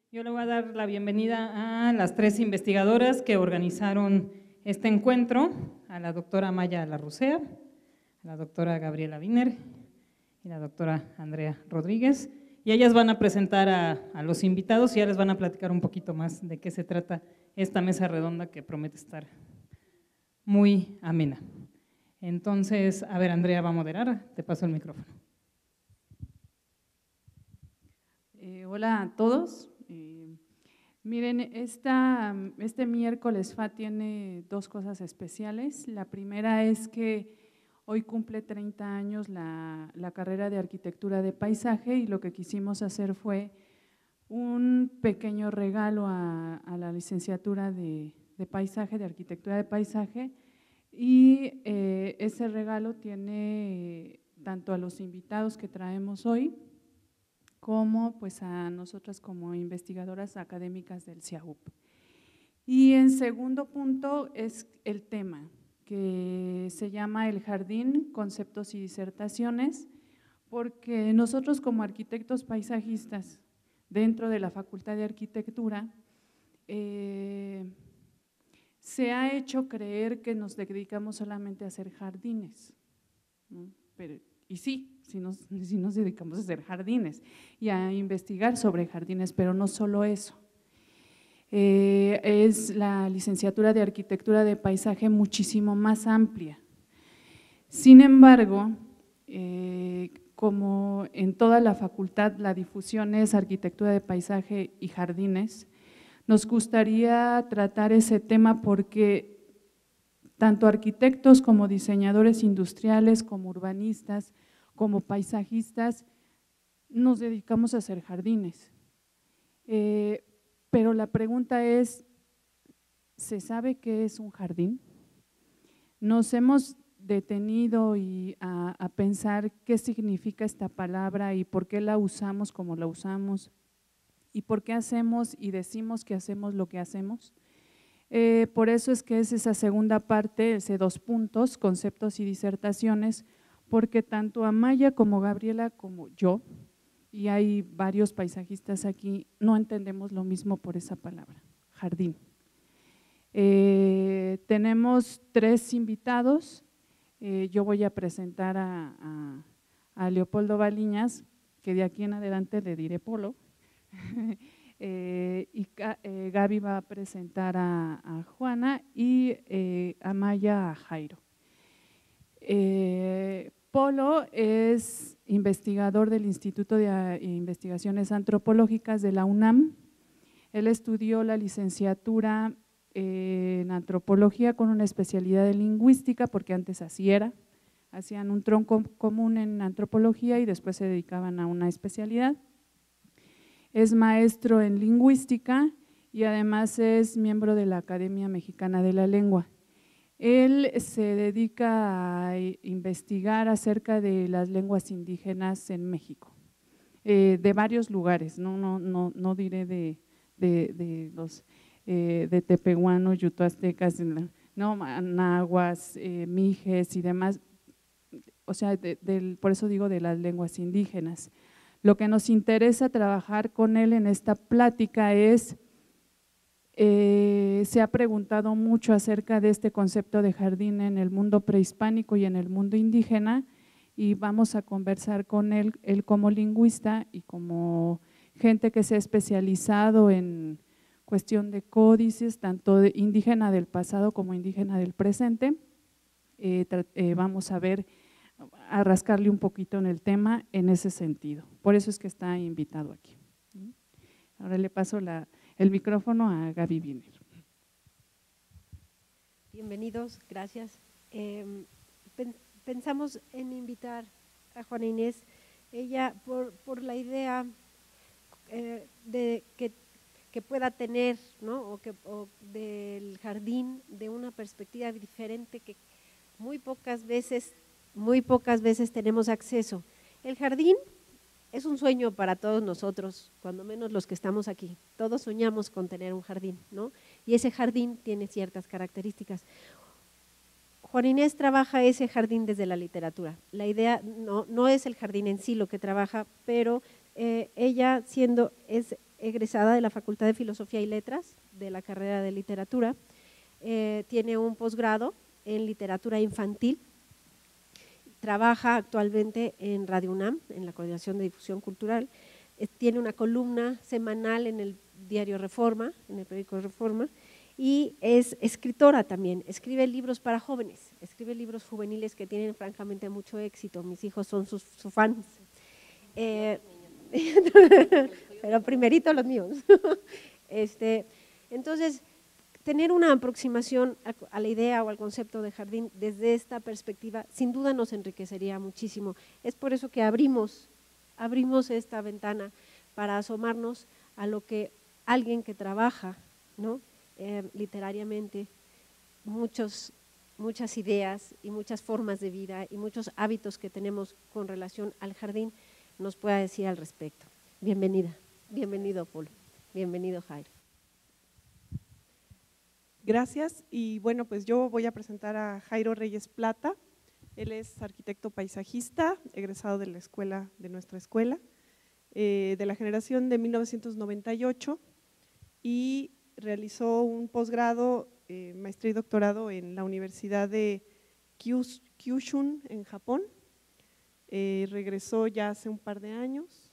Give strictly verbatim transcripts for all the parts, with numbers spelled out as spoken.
Yo le voy a dar la bienvenida a las tres investigadoras que organizaron este encuentro, a la doctora Maya Larrucea, a la doctora Gabriela Wiener y la doctora Andrea Rodríguez, y ellas van a presentar a, a los invitados y ya les van a platicar un poquito más de qué se trata esta mesa redonda que promete estar muy amena. Entonces, a ver, Andrea va a moderar, te paso el micrófono. Eh, hola a todos. Eh, miren, esta, este miércoles F A tiene dos cosas especiales. La primera es que hoy cumple treinta años la, la carrera de arquitectura de paisaje y lo que quisimos hacer fue un pequeño regalo a, a la licenciatura de, de paisaje, de arquitectura de paisaje, y eh, ese regalo tiene tanto a los invitados que traemos hoy como pues a nosotras como investigadoras académicas del C I A U P. Y en segundo punto es el tema, que se llama El Jardín, Conceptos y Disertaciones, porque nosotros como arquitectos paisajistas dentro de la Facultad de Arquitectura eh, se ha hecho creer que nos dedicamos solamente a hacer jardines, ¿no? Pero, y sí, sí nos, sí nos dedicamos a hacer jardines y a investigar sobre jardines, pero no solo eso. Eh, es la licenciatura de Arquitectura de Paisaje muchísimo más amplia. Sin embargo, eh, como en toda la facultad la difusión es Arquitectura de Paisaje y Jardines, nos gustaría tratar ese tema porque tanto arquitectos como diseñadores industriales, como urbanistas, como paisajistas, nos dedicamos a hacer jardines. Eh, pero la pregunta es, ¿se sabe qué es un jardín? Nos hemos detenido y a, a pensar qué significa esta palabra y por qué la usamos como la usamos y por qué hacemos y decimos que hacemos lo que hacemos. Eh, por eso es que es esa segunda parte, ese dos puntos, conceptos y disertaciones, porque tanto Amaya como Gabriela como yo, y hay varios paisajistas aquí, no entendemos lo mismo por esa palabra, jardín. Eh, tenemos tres invitados, eh, yo voy a presentar a, a, a Leopoldo Baliñas, que de aquí en adelante le diré Polo. Eh, y eh, Gaby va a presentar a, a Juana y eh, Amaya a Jairo. Eh, Polo es investigador del Instituto de Investigaciones Antropológicas de la UNAM. Él estudió la licenciatura en antropología con una especialidad en lingüística, porque antes así era, hacían un tronco común en antropología y después se dedicaban a una especialidad. Es maestro en lingüística y además es miembro de la Academia Mexicana de la Lengua. Él se dedica a investigar acerca de las lenguas indígenas en México, eh, de varios lugares, no, no, no, no diré de, de, de los eh, de tepehuanos, yutoaztecas, no, nahuas, eh, mijes y demás, o sea, de, de, por eso digo de las lenguas indígenas. Lo que nos interesa trabajar con él en esta plática es, eh, se ha preguntado mucho acerca de este concepto de jardín en el mundo prehispánico y en el mundo indígena, y vamos a conversar con él, él como lingüista y como gente que se ha especializado en cuestión de códices, tanto de indígena del pasado como indígena del presente. Eh, eh, vamos a ver a rascarle un poquito en el tema en ese sentido. Por eso es que está invitado aquí. Ahora le paso la, el micrófono a Gaby Wiener. Bienvenidos, gracias. Eh, pensamos en invitar a Juana Inés, ella por, por la idea eh, de que, que pueda tener, ¿no? o que, o del jardín de una perspectiva diferente que muy pocas veces muy pocas veces tenemos acceso. El jardín es un sueño para todos nosotros, cuando menos los que estamos aquí. Todos soñamos con tener un jardín, ¿no? Y ese jardín tiene ciertas características. Juana Inés trabaja ese jardín desde la literatura. La idea no, no es el jardín en sí lo que trabaja, pero eh, ella siendo, es egresada de la Facultad de Filosofía y Letras de la carrera de Literatura. Eh, tiene un posgrado en literatura infantil. Trabaja actualmente en Radio UNAM, en la Coordinación de Difusión Cultural. Eh, tiene una columna semanal en el diario Reforma, en el periódico Reforma, y es escritora también. Escribe libros para jóvenes, escribe libros juveniles que tienen francamente mucho éxito. Mis hijos son sus, sus fans. Eh, pero primerito los míos. Este, entonces, tener una aproximación a, a la idea o al concepto de jardín desde esta perspectiva, sin duda nos enriquecería muchísimo. Es por eso que abrimos, abrimos esta ventana para asomarnos a lo que alguien que trabaja, ¿no? eh, literariamente, muchos, muchas ideas y muchas formas de vida y muchos hábitos que tenemos con relación al jardín, nos pueda decir al respecto. Bienvenida, bienvenido Polo, bienvenido Jairo. Gracias, y bueno, pues yo voy a presentar a Jairo Reyes Plata. Él es arquitecto paisajista, egresado de la escuela, de nuestra escuela, eh, de la generación de mil novecientos noventa y ocho, y realizó un posgrado, eh, maestría y doctorado en la Universidad de Kyushu en Japón. Eh, regresó ya hace un par de años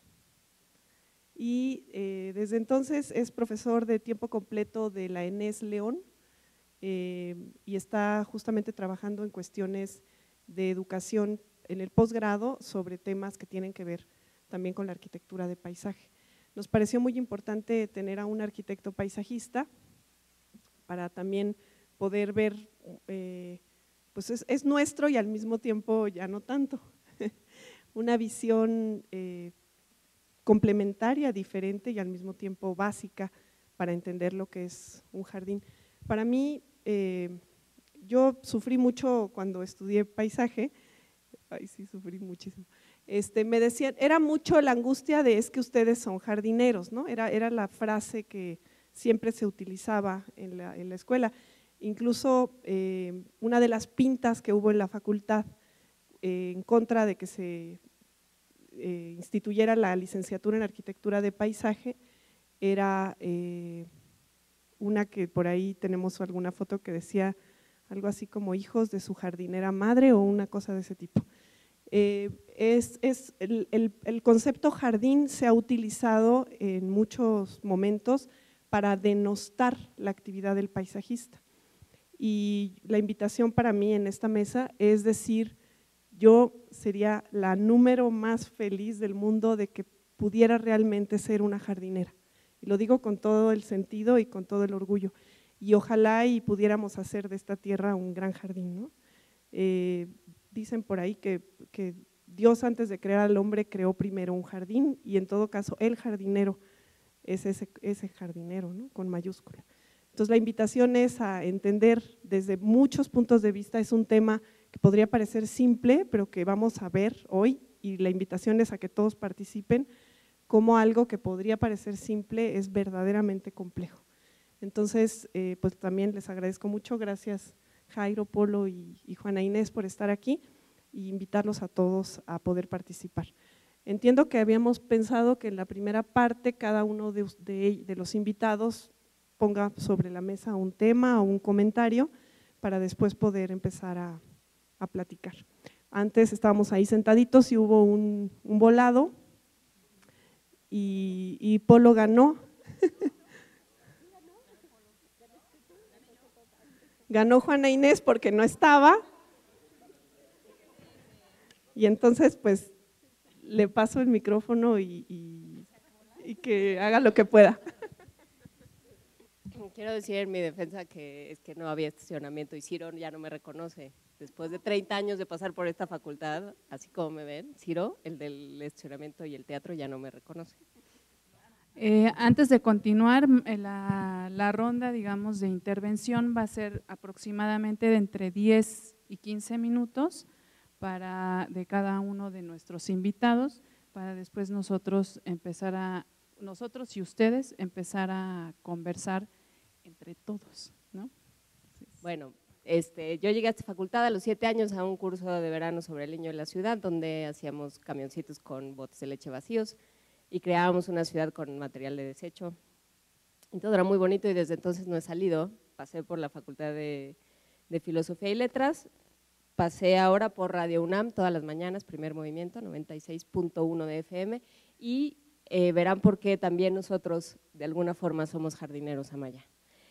y eh, desde entonces es profesor de tiempo completo de la ENES León. Eh, y está justamente trabajando en cuestiones de educación en el posgrado sobre temas que tienen que ver también con la arquitectura de paisaje. Nos pareció muy importante tener a un arquitecto paisajista para también poder ver, eh, pues es, es nuestro y al mismo tiempo ya no tanto, una visión eh, complementaria, diferente y al mismo tiempo básica para entender lo que es un jardín. Para mí, Eh, yo sufrí mucho cuando estudié paisaje, ay sí, sufrí muchísimo, este, me decían, era mucho la angustia de es que ustedes son jardineros, ¿no? Era, era la frase que siempre se utilizaba en la, en la escuela. Incluso eh, una de las pintas que hubo en la facultad eh, en contra de que se eh, instituyera la licenciatura en arquitectura de paisaje era… Eh, una que por ahí tenemos alguna foto que decía algo así como hijos de su jardinera madre o una cosa de ese tipo. Eh, es, es el, el, el concepto jardín se ha utilizado en muchos momentos para denostar la actividad del paisajista, y la invitación para mí en esta mesa es decir, yo sería la número más feliz del mundo de que pudiera realmente ser una jardinera. Y lo digo con todo el sentido y con todo el orgullo, y ojalá y pudiéramos hacer de esta tierra un gran jardín, ¿no? Eh, dicen por ahí que, que Dios antes de crear al hombre creó primero un jardín, y en todo caso el jardinero es ese, ese jardinero, ¿no? Con mayúscula. Entonces la invitación es a entender desde muchos puntos de vista, es un tema que podría parecer simple, pero que vamos a ver hoy, y la invitación es a que todos participen, como algo que podría parecer simple es verdaderamente complejo. Entonces, eh, pues también les agradezco mucho, gracias Jairo, Polo y, y Juana Inés por estar aquí, y invitarlos a todos a poder participar. Entiendo que habíamos pensado que en la primera parte cada uno de, de, de los invitados ponga sobre la mesa un tema o un comentario para después poder empezar a, a platicar. Antes estábamos ahí sentaditos y hubo un, un volado, Y, y Polo ganó, ganó Juana Inés porque no estaba, y entonces pues le paso el micrófono y, y, y que haga lo que pueda. Quiero decir en mi defensa que es que no había estacionamiento y Ciro ya no me reconoce. Después de treinta años de pasar por esta facultad, así como me ven, Ciro, el del estacionamiento y el teatro, ya no me reconoce. Eh, antes de continuar, la, la ronda, digamos, de intervención va a ser aproximadamente de entre diez y quince minutos para, de cada uno de nuestros invitados, para después nosotros empezar a, nosotros y ustedes empezar a conversar entre todos, ¿no? Bueno, este, yo llegué a esta facultad a los siete años a un curso de verano sobre el niño de la ciudad, donde hacíamos camioncitos con botes de leche vacíos. y creábamos una ciudad con material de desecho. Y todo era muy bonito y desde entonces no he salido. Pasé por la Facultad de, de Filosofía y Letras, pasé ahora por Radio UNAM todas las mañanas, Primer Movimiento, noventa y seis punto uno de F M, y eh, verán por qué también nosotros de alguna forma somos jardineros Amaya.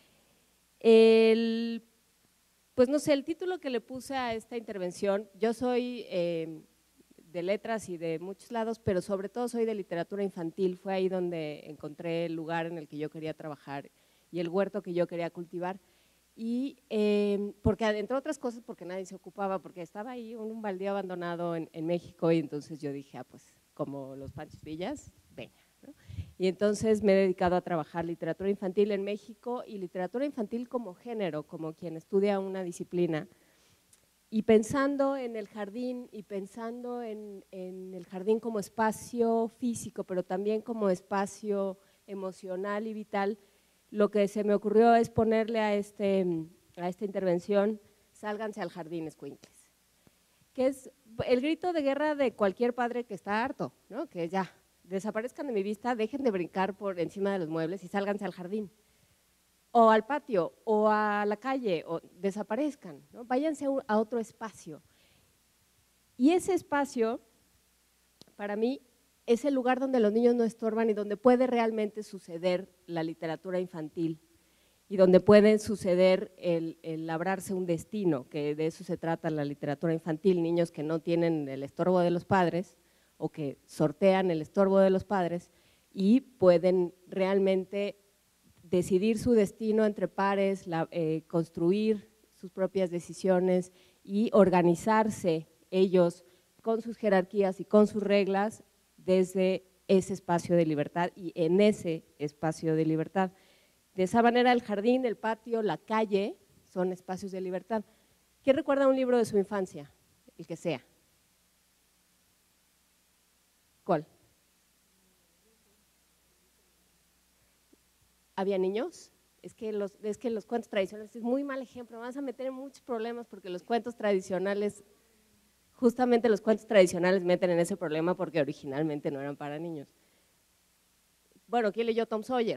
El, pues no sé, el título que le puse a esta intervención, yo soy eh, de letras y de muchos lados, pero sobre todo soy de literatura infantil, fue ahí donde encontré el lugar en el que yo quería trabajar y el huerto que yo quería cultivar. Y eh, porque entre otras cosas porque nadie se ocupaba, porque estaba ahí un, un baldío abandonado en, en México y entonces yo dije, ah, pues como los Panchos Villas, venga, ¿no? Y entonces me he dedicado a trabajar literatura infantil en México y literatura infantil como género, como quien estudia una disciplina. Y pensando en el jardín y pensando en, en el jardín como espacio físico, pero también como espacio emocional y vital, lo que se me ocurrió es ponerle a, este, a esta intervención, sálganse al jardín, escuincles, que es el grito de guerra de cualquier padre que está harto, ¿no? Que ya, desaparezcan de mi vista, dejen de brincar por encima de los muebles y sálganse al jardín, o al patio, o a la calle, o desaparezcan, ¿no? Váyanse a otro espacio. Y ese espacio, para mí, es el lugar donde los niños no estorban y donde puede realmente suceder la literatura infantil y donde puede suceder el, el labrarse un destino, que de eso se trata la literatura infantil, niños que no tienen el estorbo de los padres o que sortean el estorbo de los padres y pueden realmente decidir su destino entre pares, la, eh, construir sus propias decisiones y organizarse ellos con sus jerarquías y con sus reglas desde ese espacio de libertad y en ese espacio de libertad. De esa manera el jardín, el patio, la calle son espacios de libertad. ¿Quién recuerda un libro de su infancia? El que sea. ¿Cuál? ¿Había niños? Es que, los, es que los cuentos tradicionales es muy mal ejemplo, vas a meter en muchos problemas porque los cuentos tradicionales… Justamente los cuentos tradicionales meten en ese problema porque originalmente no eran para niños. Bueno, ¿quién leyó Tom Sawyer?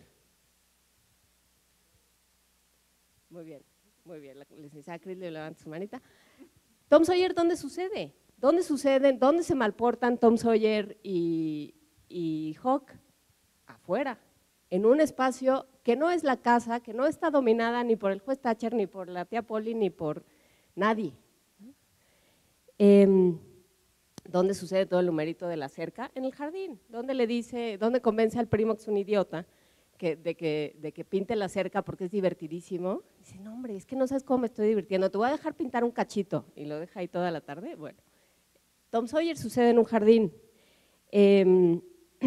Muy bien, muy bien, la licenciada Cris le levanta su manita. Tom Sawyer, ¿dónde sucede? ¿Dónde suceden? ¿Dónde se malportan Tom Sawyer y, y Huck? Afuera, en un espacio que no es la casa, que no está dominada ni por el juez Thatcher, ni por la tía Polly, ni por nadie. Eh, ¿Dónde sucede todo el numerito de la cerca? En el jardín. ¿Dónde le dice, dónde convence al primo que es un idiota que, de, que, de que pinte la cerca porque es divertidísimo? Dice, no hombre, es que no sabes cómo me estoy divirtiendo, te voy a dejar pintar un cachito y lo deja ahí toda la tarde. Bueno, Tom Sawyer sucede en un jardín. Eh,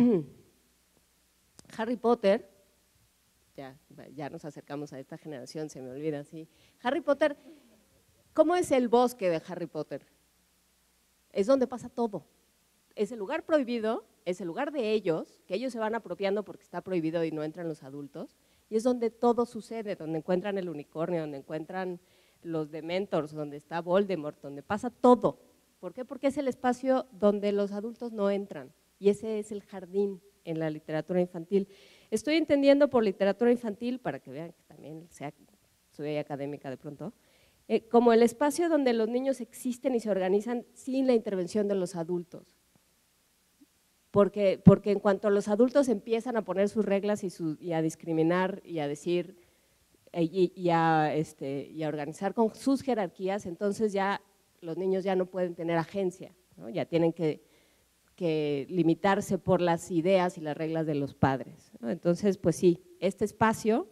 Harry Potter, ya, ya nos acercamos a esta generación, se me olvida, sí. Harry Potter, ¿cómo es el bosque de Harry Potter? Es donde pasa todo, es el lugar prohibido, es el lugar de ellos, que ellos se van apropiando porque está prohibido y no entran los adultos, y es donde todo sucede, donde encuentran el unicornio, donde encuentran los Dementors, donde está Voldemort, donde pasa todo. ¿Por qué? Porque es el espacio donde los adultos no entran, y ese es el jardín en la literatura infantil. Estoy entendiendo por literatura infantil, para que vean que también sea, soy académica de pronto, Eh, como el espacio donde los niños existen y se organizan sin la intervención de los adultos. Porque, porque en cuanto los adultos empiezan a poner sus reglas y, su, y a discriminar y a decir y, y, a, este, y a organizar con sus jerarquías, entonces ya los niños ya no pueden tener agencia, ¿no? Ya tienen que, que limitarse por las ideas y las reglas de los padres, ¿no? Entonces, pues sí, este espacio…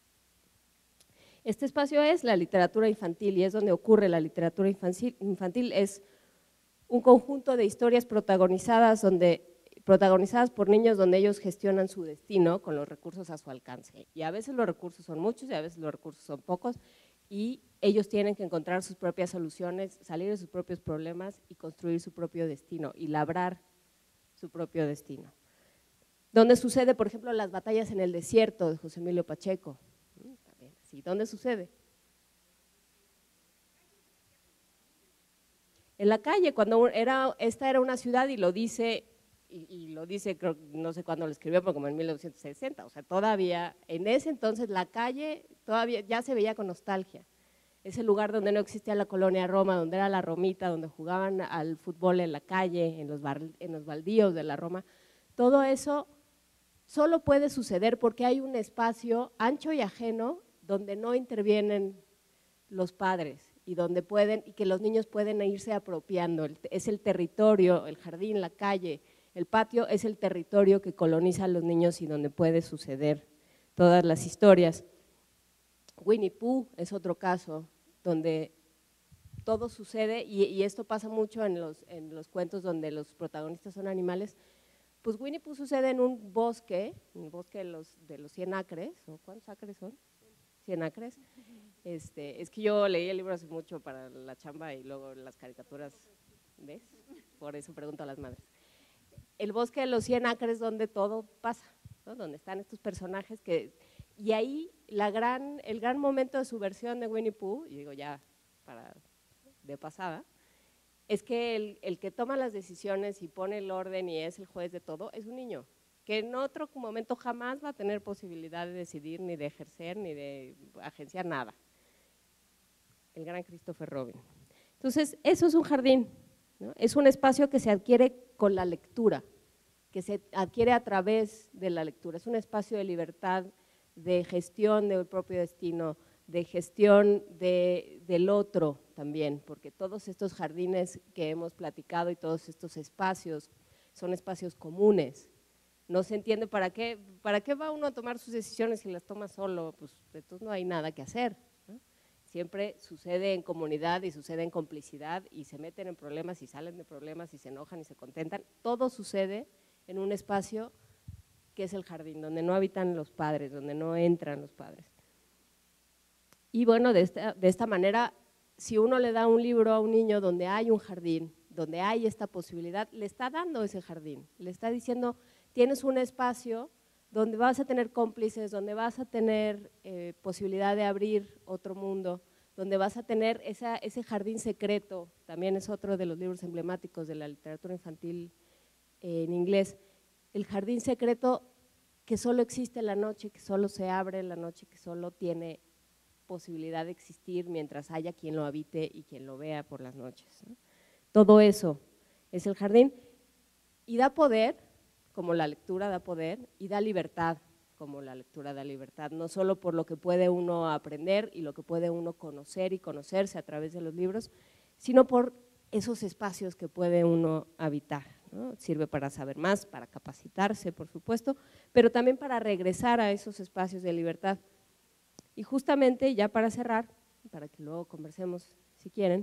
Este espacio es la literatura infantil y es donde ocurre la literatura infantil, infantil es un conjunto de historias protagonizadas, donde, protagonizadas por niños donde ellos gestionan su destino con los recursos a su alcance. Y a veces los recursos son muchos y a veces los recursos son pocos y ellos tienen que encontrar sus propias soluciones, salir de sus propios problemas y construir su propio destino y labrar su propio destino. Donde sucede, por ejemplo, las batallas en el desierto de José Emilio Pacheco. ¿Sí? ¿Dónde sucede? En la calle, cuando era, esta era una ciudad y lo dice y, y lo dice, creo, no sé cuándo lo escribió, pero como en mil novecientos sesenta, o sea, todavía, en ese entonces la calle todavía ya se veía con nostalgia. Ese lugar donde no existía la colonia Roma, donde era la Romita, donde jugaban al fútbol en la calle, en los, bar, en los baldíos de la Roma, todo eso solo puede suceder porque hay un espacio ancho y ajeno donde no intervienen los padres y donde pueden, y que los niños pueden irse apropiando. Es el territorio, el jardín, la calle, el patio es el territorio que coloniza a los niños y donde puede suceder todas las historias. Winnie Pooh es otro caso donde todo sucede y, y esto pasa mucho en los, en los cuentos donde los protagonistas son animales. Pues Winnie Pooh sucede en un bosque, en el bosque de los, de los cien acres, ¿o cuántos acres son? cien acres. Este, es que yo leí el libro hace mucho para la chamba y luego las caricaturas, ¿ves? Por eso pregunto a las madres. El bosque de los cien acres donde todo pasa, ¿no? Donde están estos personajes que… Y ahí la gran, el gran momento de su versión de Winnie Pooh, y digo ya para de pasada, es que el, el que toma las decisiones y pone el orden y es el juez de todo es un niño, que en otro momento jamás va a tener posibilidad de decidir, ni de ejercer, ni de agenciar nada. El gran Christopher Robin. Entonces, eso es un jardín, ¿no? Es un espacio que se adquiere con la lectura, que se adquiere a través de la lectura, es un espacio de libertad, de gestión del propio destino, de gestión de, del otro también, porque todos estos jardines que hemos platicado y todos estos espacios son espacios comunes. No se entiende para qué, para qué va uno a tomar sus decisiones si las toma solo, pues entonces no hay nada que hacer, ¿no? Siempre sucede en comunidad y sucede en complicidad y se meten en problemas y salen de problemas y se enojan y se contentan, todo sucede en un espacio que es el jardín, donde no habitan los padres, donde no entran los padres. Y bueno, de esta, de esta manera, si uno le da un libro a un niño donde hay un jardín, donde hay esta posibilidad, le está dando ese jardín, le está diciendo, tienes un espacio donde vas a tener cómplices, donde vas a tener eh, posibilidad de abrir otro mundo, donde vas a tener esa, ese jardín secreto, también es otro de los libros emblemáticos de la literatura infantil eh, en inglés, el jardín secreto que solo existe en la noche, que solo se abre en la noche, que solo tiene posibilidad de existir mientras haya quien lo habite y quien lo vea por las noches, ¿no? Todo eso es el jardín y da poder, como la lectura da poder, y da libertad, como la lectura da libertad, no solo por lo que puede uno aprender y lo que puede uno conocer y conocerse a través de los libros, sino por esos espacios que puede uno habitar, ¿no? Sirve para saber más, para capacitarse, por supuesto, pero también para regresar a esos espacios de libertad. Y justamente, ya para cerrar, para que luego conversemos si quieren,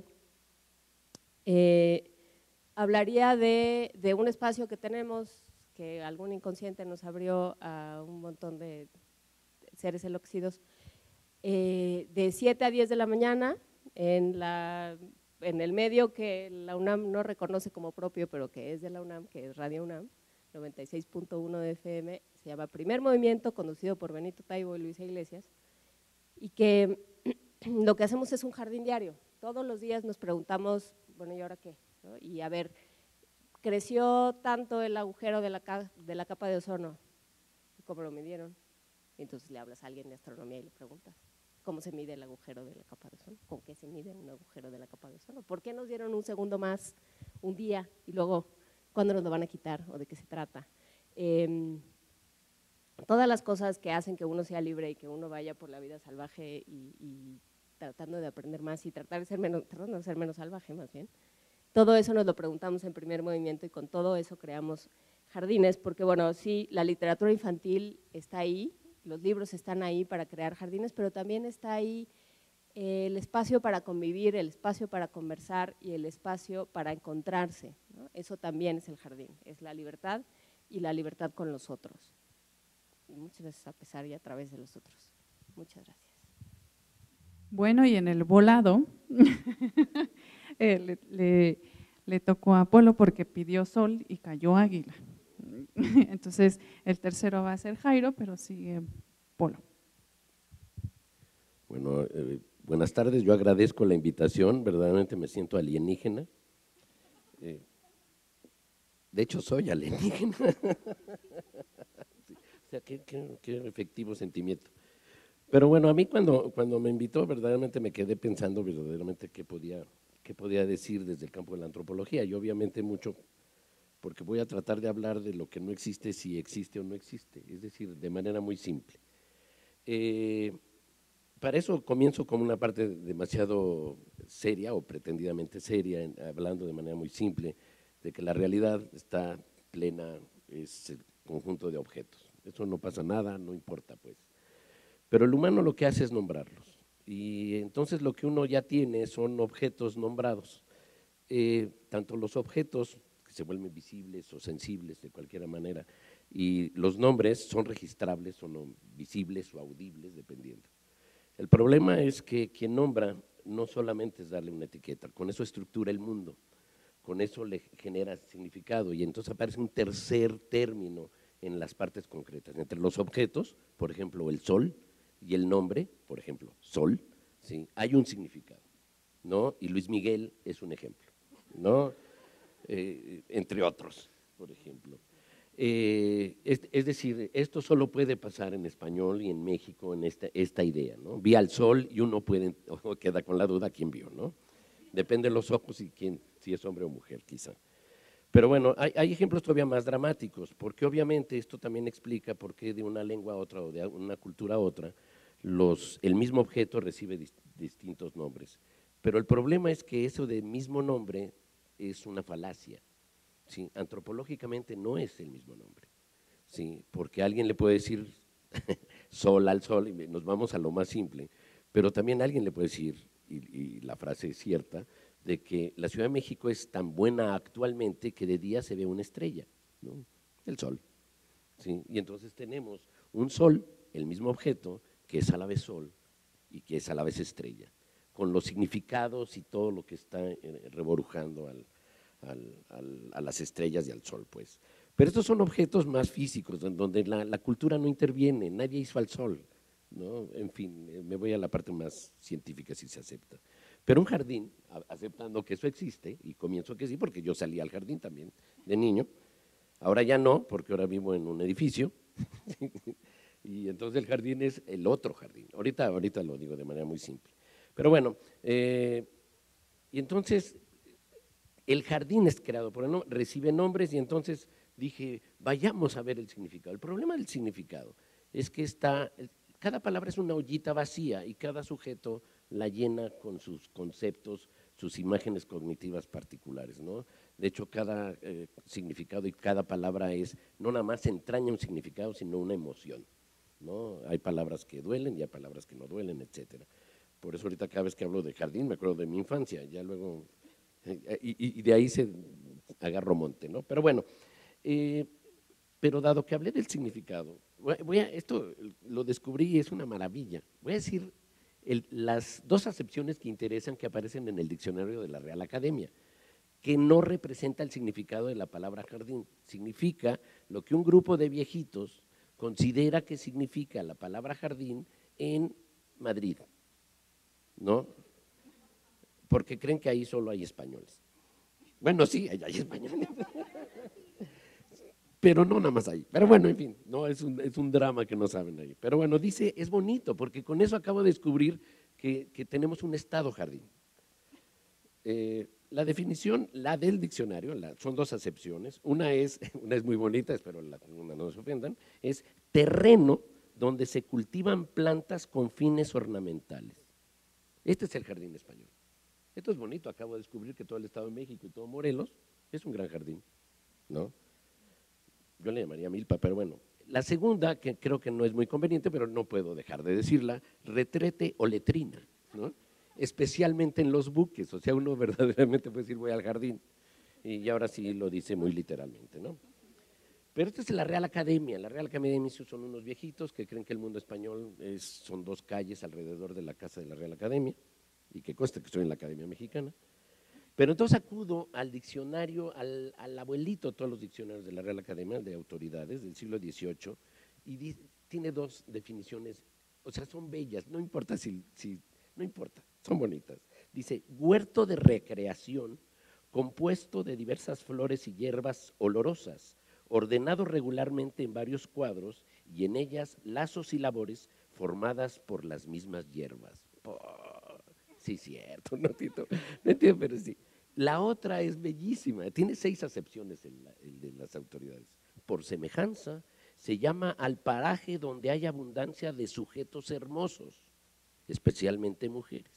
eh, hablaría de, de un espacio que tenemos, que algún inconsciente nos abrió a un montón de seres elóxidos, eh, de siete a diez de la mañana, en, la, en el medio que la UNAM no reconoce como propio, pero que es de la UNAM, que es Radio UNAM, noventa y seis punto uno de F M, se llama Primer Movimiento, conducido por Benito Taibo y Luisa Iglesias, y que lo que hacemos es un jardín diario. Todos los días nos preguntamos, bueno, ¿y ahora qué? ¿No? Y a ver, creció tanto el agujero de la, de la capa de ozono, ¿cómo lo midieron? Y entonces le hablas a alguien de astronomía y le preguntas, ¿cómo se mide el agujero de la capa de ozono? ¿Con qué se mide un agujero de la capa de ozono? ¿Por qué nos dieron un segundo más, un día, y luego, cuándo nos lo van a quitar o de qué se trata? Eh, todas las cosas que hacen que uno sea libre y que uno vaya por la vida salvaje y, y tratando de aprender más y tratar de ser menos, tratando de ser menos salvaje más bien. Todo eso nos lo preguntamos en Primer Movimiento y con todo eso creamos jardines, porque bueno, sí, la literatura infantil está ahí, los libros están ahí para crear jardines, pero también está ahí eh, el espacio para convivir, el espacio para conversar y el espacio para encontrarse, ¿no? Eso también es el jardín, es la libertad y la libertad con los otros. Y muchas veces a pesar y a través de los otros. Muchas gracias. Bueno, y en el volado eh, le, le, le tocó a Apolo porque pidió sol y cayó águila. Entonces, el tercero va a ser Jairo, pero sigue Polo. Bueno, eh, buenas tardes, yo agradezco la invitación, verdaderamente me siento alienígena. Eh, De hecho, soy alienígena. O sea, qué, qué, qué efectivo sentimiento. Pero bueno, a mí cuando, cuando me invitó, verdaderamente me quedé pensando verdaderamente qué podía, qué podía decir desde el campo de la antropología, y obviamente mucho, porque voy a tratar de hablar de lo que no existe, si existe o no existe, es decir, de manera muy simple. Eh, para eso comienzo con una parte demasiado seria o pretendidamente seria, en, hablando de manera muy simple, de que la realidad está plena, es el conjunto de objetos. Eso no pasa nada, no importa pues. Pero el humano lo que hace es nombrarlos, y entonces lo que uno ya tiene son objetos nombrados, eh, tanto los objetos que se vuelven visibles o sensibles de cualquier manera, y los nombres son registrables o no, visibles o audibles, dependiendo. El problema es que quien nombra no solamente es darle una etiqueta, con eso estructura el mundo, con eso le genera significado, y entonces aparece un tercer término en las partes concretas, entre los objetos, por ejemplo, el sol, y el nombre, por ejemplo, sol, ¿sí? Hay un significado, ¿no? Y Luis Miguel es un ejemplo, ¿no? Eh, entre otros, por ejemplo. Eh, es, es decir, esto solo puede pasar en español y en México, en esta, esta idea, ¿no? Vi al sol y uno puede, o queda con la duda quién vio, ¿no? Depende de los ojos y quién, si es hombre o mujer, quizá. Pero bueno, hay, hay ejemplos todavía más dramáticos, porque obviamente esto también explica por qué de una lengua a otra o de una cultura a otra, los, el mismo objeto recibe dist, distintos nombres. Pero el problema es que eso de mismo nombre es una falacia, ¿sí? Antropológicamente no es el mismo nombre, ¿sí? Porque alguien le puede decir sol al sol, y nos vamos a lo más simple, pero también alguien le puede decir, y, y la frase es cierta, de que la Ciudad de México es tan buena actualmente que de día se ve una estrella, ¿no? El sol, ¿sí? Y entonces tenemos un sol, el mismo objeto, que es a la vez sol y que es a la vez estrella, con los significados y todo lo que está reborujando al, al, al, a las estrellas y al sol, pues. Pero estos son objetos más físicos, en donde la, la cultura no interviene, nadie hizo al sol, ¿no? En fin, me voy a la parte más científica si se acepta. Pero un jardín, aceptando que eso existe, y comienzo que sí, porque yo salí al jardín también de niño, ahora ya no, porque ahora vivo en un edificio, y entonces el jardín es el otro jardín. Ahorita, ahorita lo digo de manera muy simple. Pero bueno, eh, y entonces el jardín es creado por el nombre, recibe nombres, y entonces dije, vayamos a ver el significado. El problema del significado es que está, cada palabra es una ollita vacía y cada sujeto la llena con sus conceptos, sus imágenes cognitivas particulares, ¿no? De hecho, cada eh, significado y cada palabra es, no nada más entraña un significado, sino una emoción, ¿no? Hay palabras que duelen y hay palabras que no duelen, etcétera. Por eso ahorita cada vez que hablo de jardín me acuerdo de mi infancia, ya luego, eh, y, y de ahí se agarró monte, ¿no? Pero bueno, eh, pero dado que hablé del significado, voy a, esto lo descubrí y es una maravilla, voy a decir el, las dos acepciones que interesan que aparecen en el diccionario de la Real Academia, que no representa el significado de la palabra jardín, significa lo que un grupo de viejitos considera que significa la palabra jardín en Madrid, ¿no? Porque creen que ahí solo hay españoles. Bueno, sí, hay, hay españoles, pero no nada más ahí. Pero bueno, en fin, no, es un, es un drama que no saben ahí. Pero bueno, dice, es bonito, porque con eso acabo de descubrir que, que tenemos un estado jardín. Eh, la definición, la del diccionario, la, son dos acepciones. Una es, una es muy bonita, espero la una no se ofendan, es terreno donde se cultivan plantas con fines ornamentales. Este es el jardín español. Esto es bonito, acabo de descubrir que todo el Estado de México y todo Morelos es un gran jardín, ¿no? Yo le llamaría milpa, pero bueno. La segunda, que creo que no es muy conveniente, pero no puedo dejar de decirla, retrete o letrina, ¿no? Especialmente en los buques, o sea, uno verdaderamente puede decir voy al jardín, y ahora sí lo dice muy literalmente, ¿no? Pero esta es la Real Academia. La Real Academia son unos viejitos que creen que el mundo español es, son dos calles alrededor de la casa de la Real Academia, y que conste que estoy en la Academia Mexicana. Pero entonces acudo al diccionario, al, al abuelito, todos los diccionarios de la Real Academia de Autoridades del siglo dieciocho, y di, tiene dos definiciones, o sea, son bellas, no importa si, si, no importa, son bonitas. Dice, huerto de recreación compuesto de diversas flores y hierbas olorosas, ordenado regularmente en varios cuadros y en ellas lazos y labores formadas por las mismas hierbas. Oh, sí, cierto, no entiendo, no entiendo, pero sí. La otra es bellísima, tiene seis acepciones el, el de las autoridades. Por semejanza, se llama al paraje donde hay abundancia de sujetos hermosos, especialmente mujeres,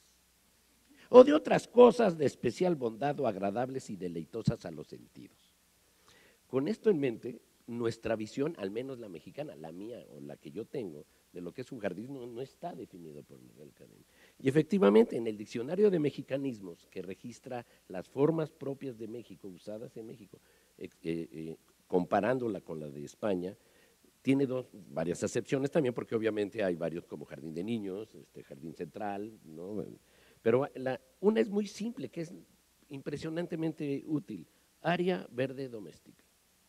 o de otras cosas de especial bondad o agradables y deleitosas a los sentidos. Con esto en mente, nuestra visión, al menos la mexicana, la mía o la que yo tengo, de lo que es un jardín no, no está definido por la Real Academia. Y efectivamente, en el diccionario de mexicanismos, que registra las formas propias de México, usadas en México, eh, eh, comparándola con la de España, tiene dos, varias acepciones también, porque obviamente hay varios como jardín de niños, este, jardín central, ¿no? Pero la, una es muy simple, que es impresionantemente útil, área verde doméstica,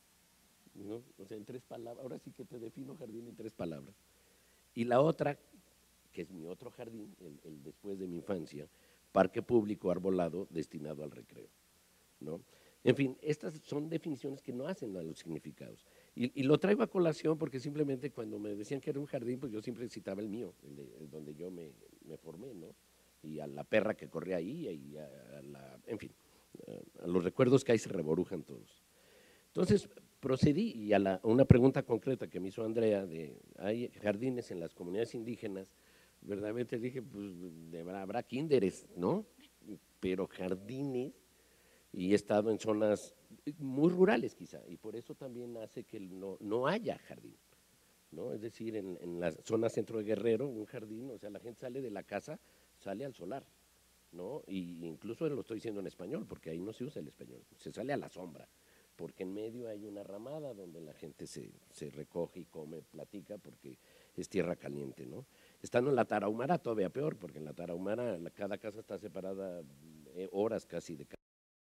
¿no? O sea, en tres palabras, ahora sí que te defino jardín en tres palabras. Y la otra, que es mi otro jardín, el, el después de mi infancia, parque público arbolado destinado al recreo, ¿no? En fin, estas son definiciones que no hacen a los significados. Y, y lo traigo a colación porque simplemente cuando me decían que era un jardín, pues yo siempre citaba el mío, el de, el donde yo me, me formé, ¿no? Y a la perra que corría ahí, y a, a la, en fin, a, a los recuerdos que ahí se reborujan todos. Entonces, procedí y a, la, a una pregunta concreta que me hizo Andrea, de ¿hay jardines en las comunidades indígenas? Verdaderamente dije, pues habrá kinderes, ¿no? Pero jardines, y he estado en zonas muy rurales quizá, y por eso también hace que no, no haya jardín, ¿no? Es decir, en, en la zona centro de Guerrero, un jardín, o sea, la gente sale de la casa, sale al solar, ¿no? Y incluso lo estoy diciendo en español, porque ahí no se usa el español, se sale a la sombra, porque en medio hay una ramada donde la gente se, se recoge y come, platica, porque es tierra caliente, ¿no? Estando en la Tarahumara todavía peor, porque en la Tarahumara la, cada casa está separada eh, horas casi de casa.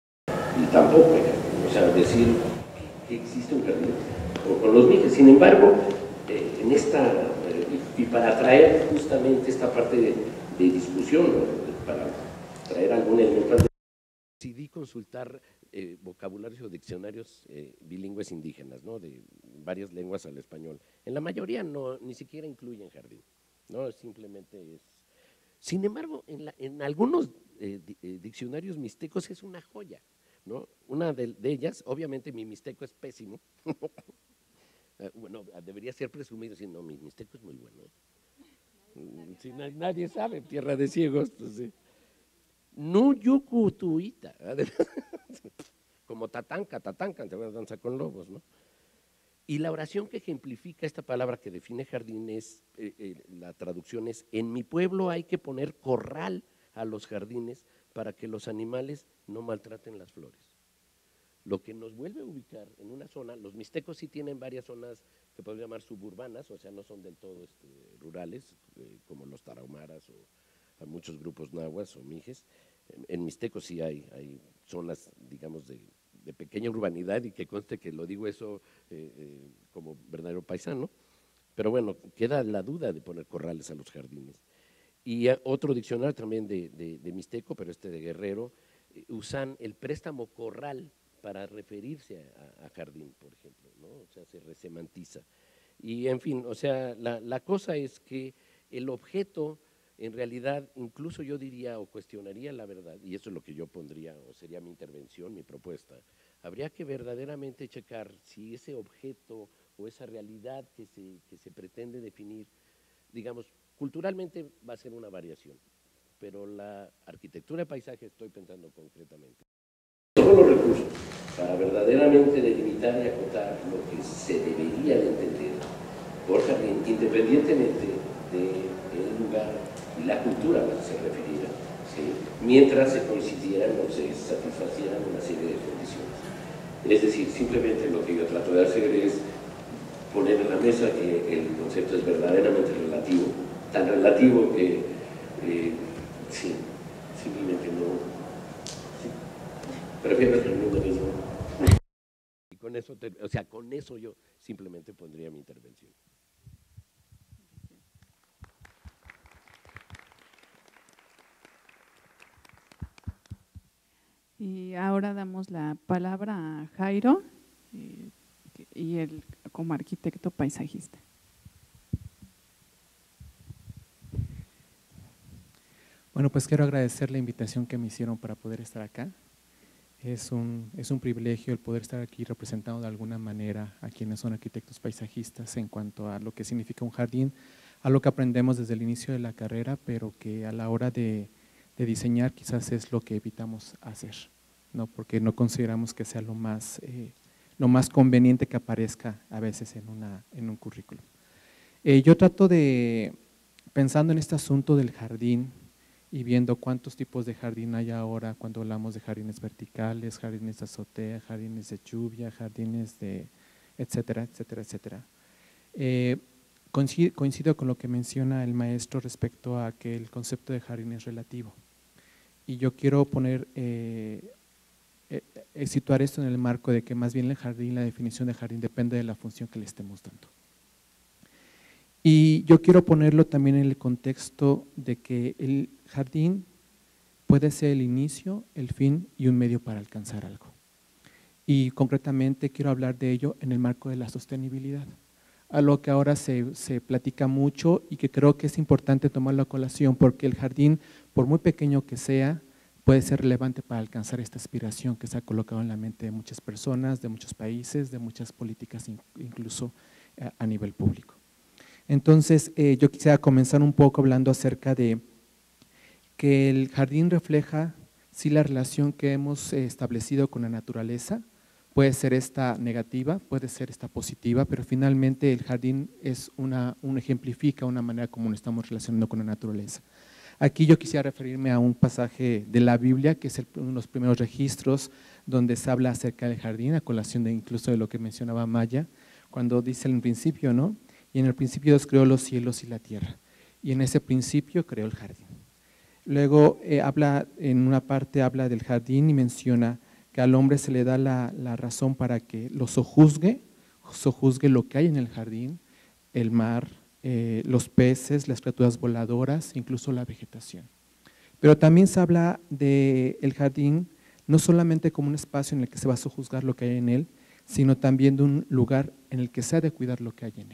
Y tampoco, o sea, decir que existe un jardín o con los mijes. Sin embargo, eh, en esta, eh, y para traer justamente esta parte de, de discusión, ¿no? Para traer algún elemento, decidí consultar eh, vocabularios o diccionarios eh, bilingües indígenas, ¿no? De varias lenguas al español. En la mayoría no, ni siquiera incluyen jardín, ¿no? Simplemente es. Sin embargo, en, la, en algunos eh, eh, diccionarios mixtecos es una joya, ¿no? Una de, de ellas, obviamente mi mixteco es pésimo, bueno, debería ser presumido, si no, mi mixteco es muy bueno. Nadie, si nadie, nadie sabe, tierra de ciegos, pues sí. Nuyucutuita, como tatanca, tatanca, te van a danzar con lobos, ¿no? Y la oración que ejemplifica esta palabra que define jardín es, eh, eh, la traducción es, en mi pueblo hay que poner corral a los jardines para que los animales no maltraten las flores. Lo que nos vuelve a ubicar en una zona, los mixtecos sí tienen varias zonas que podemos llamar suburbanas, o sea, no son del todo este, rurales, eh, como los tarahumaras o a muchos grupos nahuas o mijes. En, en mixtecos sí hay, hay zonas, digamos, de, de pequeña urbanidad, y que conste que lo digo eso eh, eh, como verdadero paisano, pero bueno, queda la duda de poner corrales a los jardines. Y otro diccionario también de, de, de mixteco, pero este de Guerrero, eh, usan el préstamo corral para referirse a, a jardín, por ejemplo, ¿no? O sea, se resemantiza. Y en fin, o sea, la, la cosa es que el objeto, en realidad, incluso yo diría o cuestionaría la verdad, y eso es lo que yo pondría, o sería mi intervención, mi propuesta, habría que verdaderamente checar si ese objeto o esa realidad que se, que se pretende definir, digamos, culturalmente va a ser una variación, pero la arquitectura de paisaje estoy pensando concretamente. Todos los recursos para verdaderamente delimitar y acotar lo que se debería de entender por jardín, independientemente del lugar y la cultura a la que se refiriera, ¿sí? Mientras se coincidieran o se satisfacieran una serie de condiciones. Es decir, simplemente lo que yo trato de hacer es poner en la mesa que el concepto es verdaderamente relativo, tan relativo que eh, sí, simplemente no. Prefiero el mundo mismo. Y con eso, te, o sea, con eso yo simplemente pondría mi intervención. Y ahora damos la palabra a Jairo eh, y él como arquitecto paisajista. Bueno, pues quiero agradecer la invitación que me hicieron para poder estar acá. Es un, es un privilegio el poder estar aquí representando de alguna manera a quienes son arquitectos paisajistas en cuanto a lo que significa un jardín, a lo que aprendemos desde el inicio de la carrera, pero que a la hora de, de diseñar quizás es lo que evitamos hacer, ¿no? Porque no consideramos que sea lo más, eh, lo más conveniente que aparezca a veces en, una, en un currículum. Eh, yo trato de, pensando en este asunto del jardín, y viendo cuántos tipos de jardín hay ahora cuando hablamos de jardines verticales, jardines de azotea, jardines de lluvia, jardines de etcétera, etcétera, etcétera. Eh, coincido, coincido con lo que menciona el maestro respecto a que el concepto de jardín es relativo. Y yo quiero poner, eh, eh, situar esto en el marco de que más bien el jardín, la definición de jardín depende de la función que le estemos dando. Y yo quiero ponerlo también en el contexto de que el jardín puede ser el inicio, el fin y un medio para alcanzar algo. Y concretamente quiero hablar de ello en el marco de la sostenibilidad, a lo que ahora se, se platica mucho y que creo que es importante tomarlo a colación porque el jardín, por muy pequeño que sea, puede ser relevante para alcanzar esta aspiración que se ha colocado en la mente de muchas personas, de muchos países, de muchas políticas incluso a nivel público. Entonces, eh, yo quisiera comenzar un poco hablando acerca de que el jardín refleja sí la relación que hemos eh, establecido con la naturaleza, puede ser esta negativa, puede ser esta positiva, pero finalmente el jardín es una, un ejemplifica una manera como nos estamos relacionando con la naturaleza. Aquí yo quisiera referirme a un pasaje de la Biblia, que es el, uno de los primeros registros donde se habla acerca del jardín, a colación de incluso de lo que mencionaba Maya, cuando dice en principio, ¿no? Y en el principio Dios creó los cielos y la tierra, y en ese principio creó el jardín. Luego eh, habla, en una parte habla del jardín y menciona que al hombre se le da la, la razón para que lo sojuzgue, sojuzgue lo que hay en el jardín, el mar, eh, los peces, las criaturas voladoras, incluso la vegetación. Pero también se habla del jardín no solamente como un espacio en el que se va a sojuzgar lo que hay en él, sino también de un lugar en el que se ha de cuidar lo que hay en él.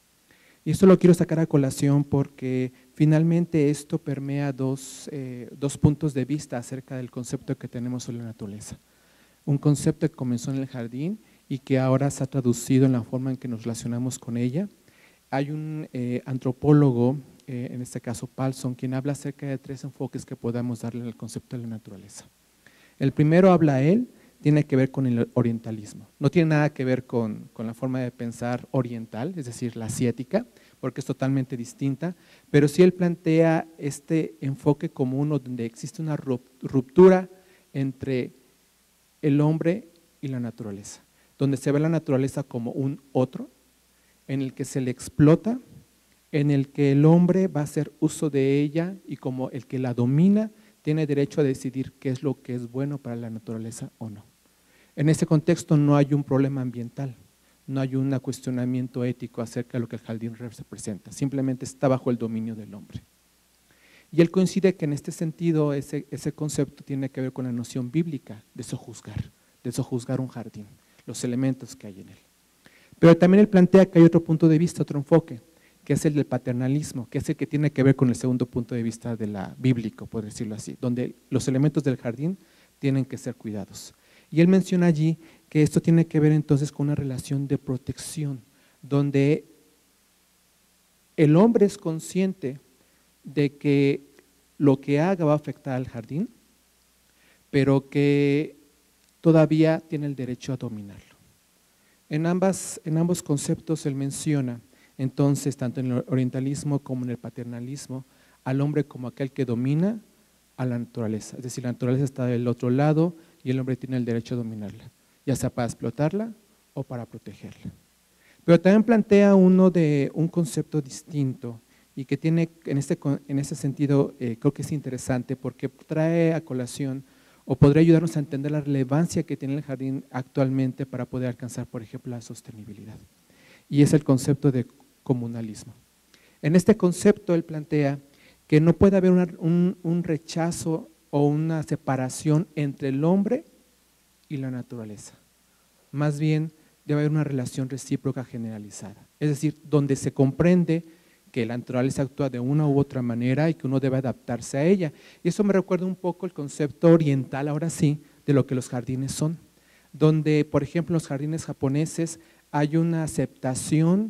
Y esto lo quiero sacar a colación porque finalmente esto permea dos, eh, dos puntos de vista acerca del concepto que tenemos sobre la naturaleza. Un concepto que comenzó en el jardín y que ahora se ha traducido en la forma en que nos relacionamos con ella. Hay un eh, antropólogo, eh, en este caso Paulson, quien habla acerca de tres enfoques que podamos darle al concepto de la naturaleza. El primero, habla él, tiene que ver con el orientalismo. No tiene nada que ver con, con la forma de pensar oriental, es decir, la asiática, porque es totalmente distinta, pero sí él plantea este enfoque común donde existe una ruptura entre el hombre y la naturaleza, donde se ve la naturaleza como un otro, en el que se le explota, en el que el hombre va a hacer uso de ella y como el que la domina tiene derecho a decidir qué es lo que es bueno para la naturaleza o no. En ese contexto no hay un problema ambiental, no hay un cuestionamiento ético acerca de lo que el jardín representa, simplemente está bajo el dominio del hombre. Y él coincide que en este sentido ese, ese concepto tiene que ver con la noción bíblica de sojuzgar, de sojuzgar un jardín, los elementos que hay en él. Pero también él plantea que hay otro punto de vista, otro enfoque, que es el del paternalismo, que es el que tiene que ver con el segundo punto de vista de la bíblico, por decirlo así, donde los elementos del jardín tienen que ser cuidados. Y él menciona allí que esto tiene que ver entonces con una relación de protección, donde el hombre es consciente de que lo que haga va a afectar al jardín, pero que todavía tiene el derecho a dominarlo. En, ambas, en ambos conceptos él menciona entonces, tanto en el orientalismo como en el paternalismo, al hombre como aquel que domina a la naturaleza, es decir, la naturaleza está del otro lado y el hombre tiene el derecho a dominarla, ya sea para explotarla o para protegerla. Pero también plantea uno de un concepto distinto y que tiene en este, en ese sentido eh, creo que es interesante porque trae a colación o podría ayudarnos a entender la relevancia que tiene el jardín actualmente para poder alcanzar, por ejemplo, la sostenibilidad. Y es el concepto de comunalismo. En este concepto él plantea que no puede haber una, un, un rechazo o una separación entre el hombre y la naturaleza. Más bien debe haber una relación recíproca generalizada, es decir, donde se comprende que la naturaleza actúa de una u otra manera y que uno debe adaptarse a ella. Y eso me recuerda un poco el concepto oriental, ahora sí, de lo que los jardines son, donde, por ejemplo, en los jardines japoneses hay una aceptación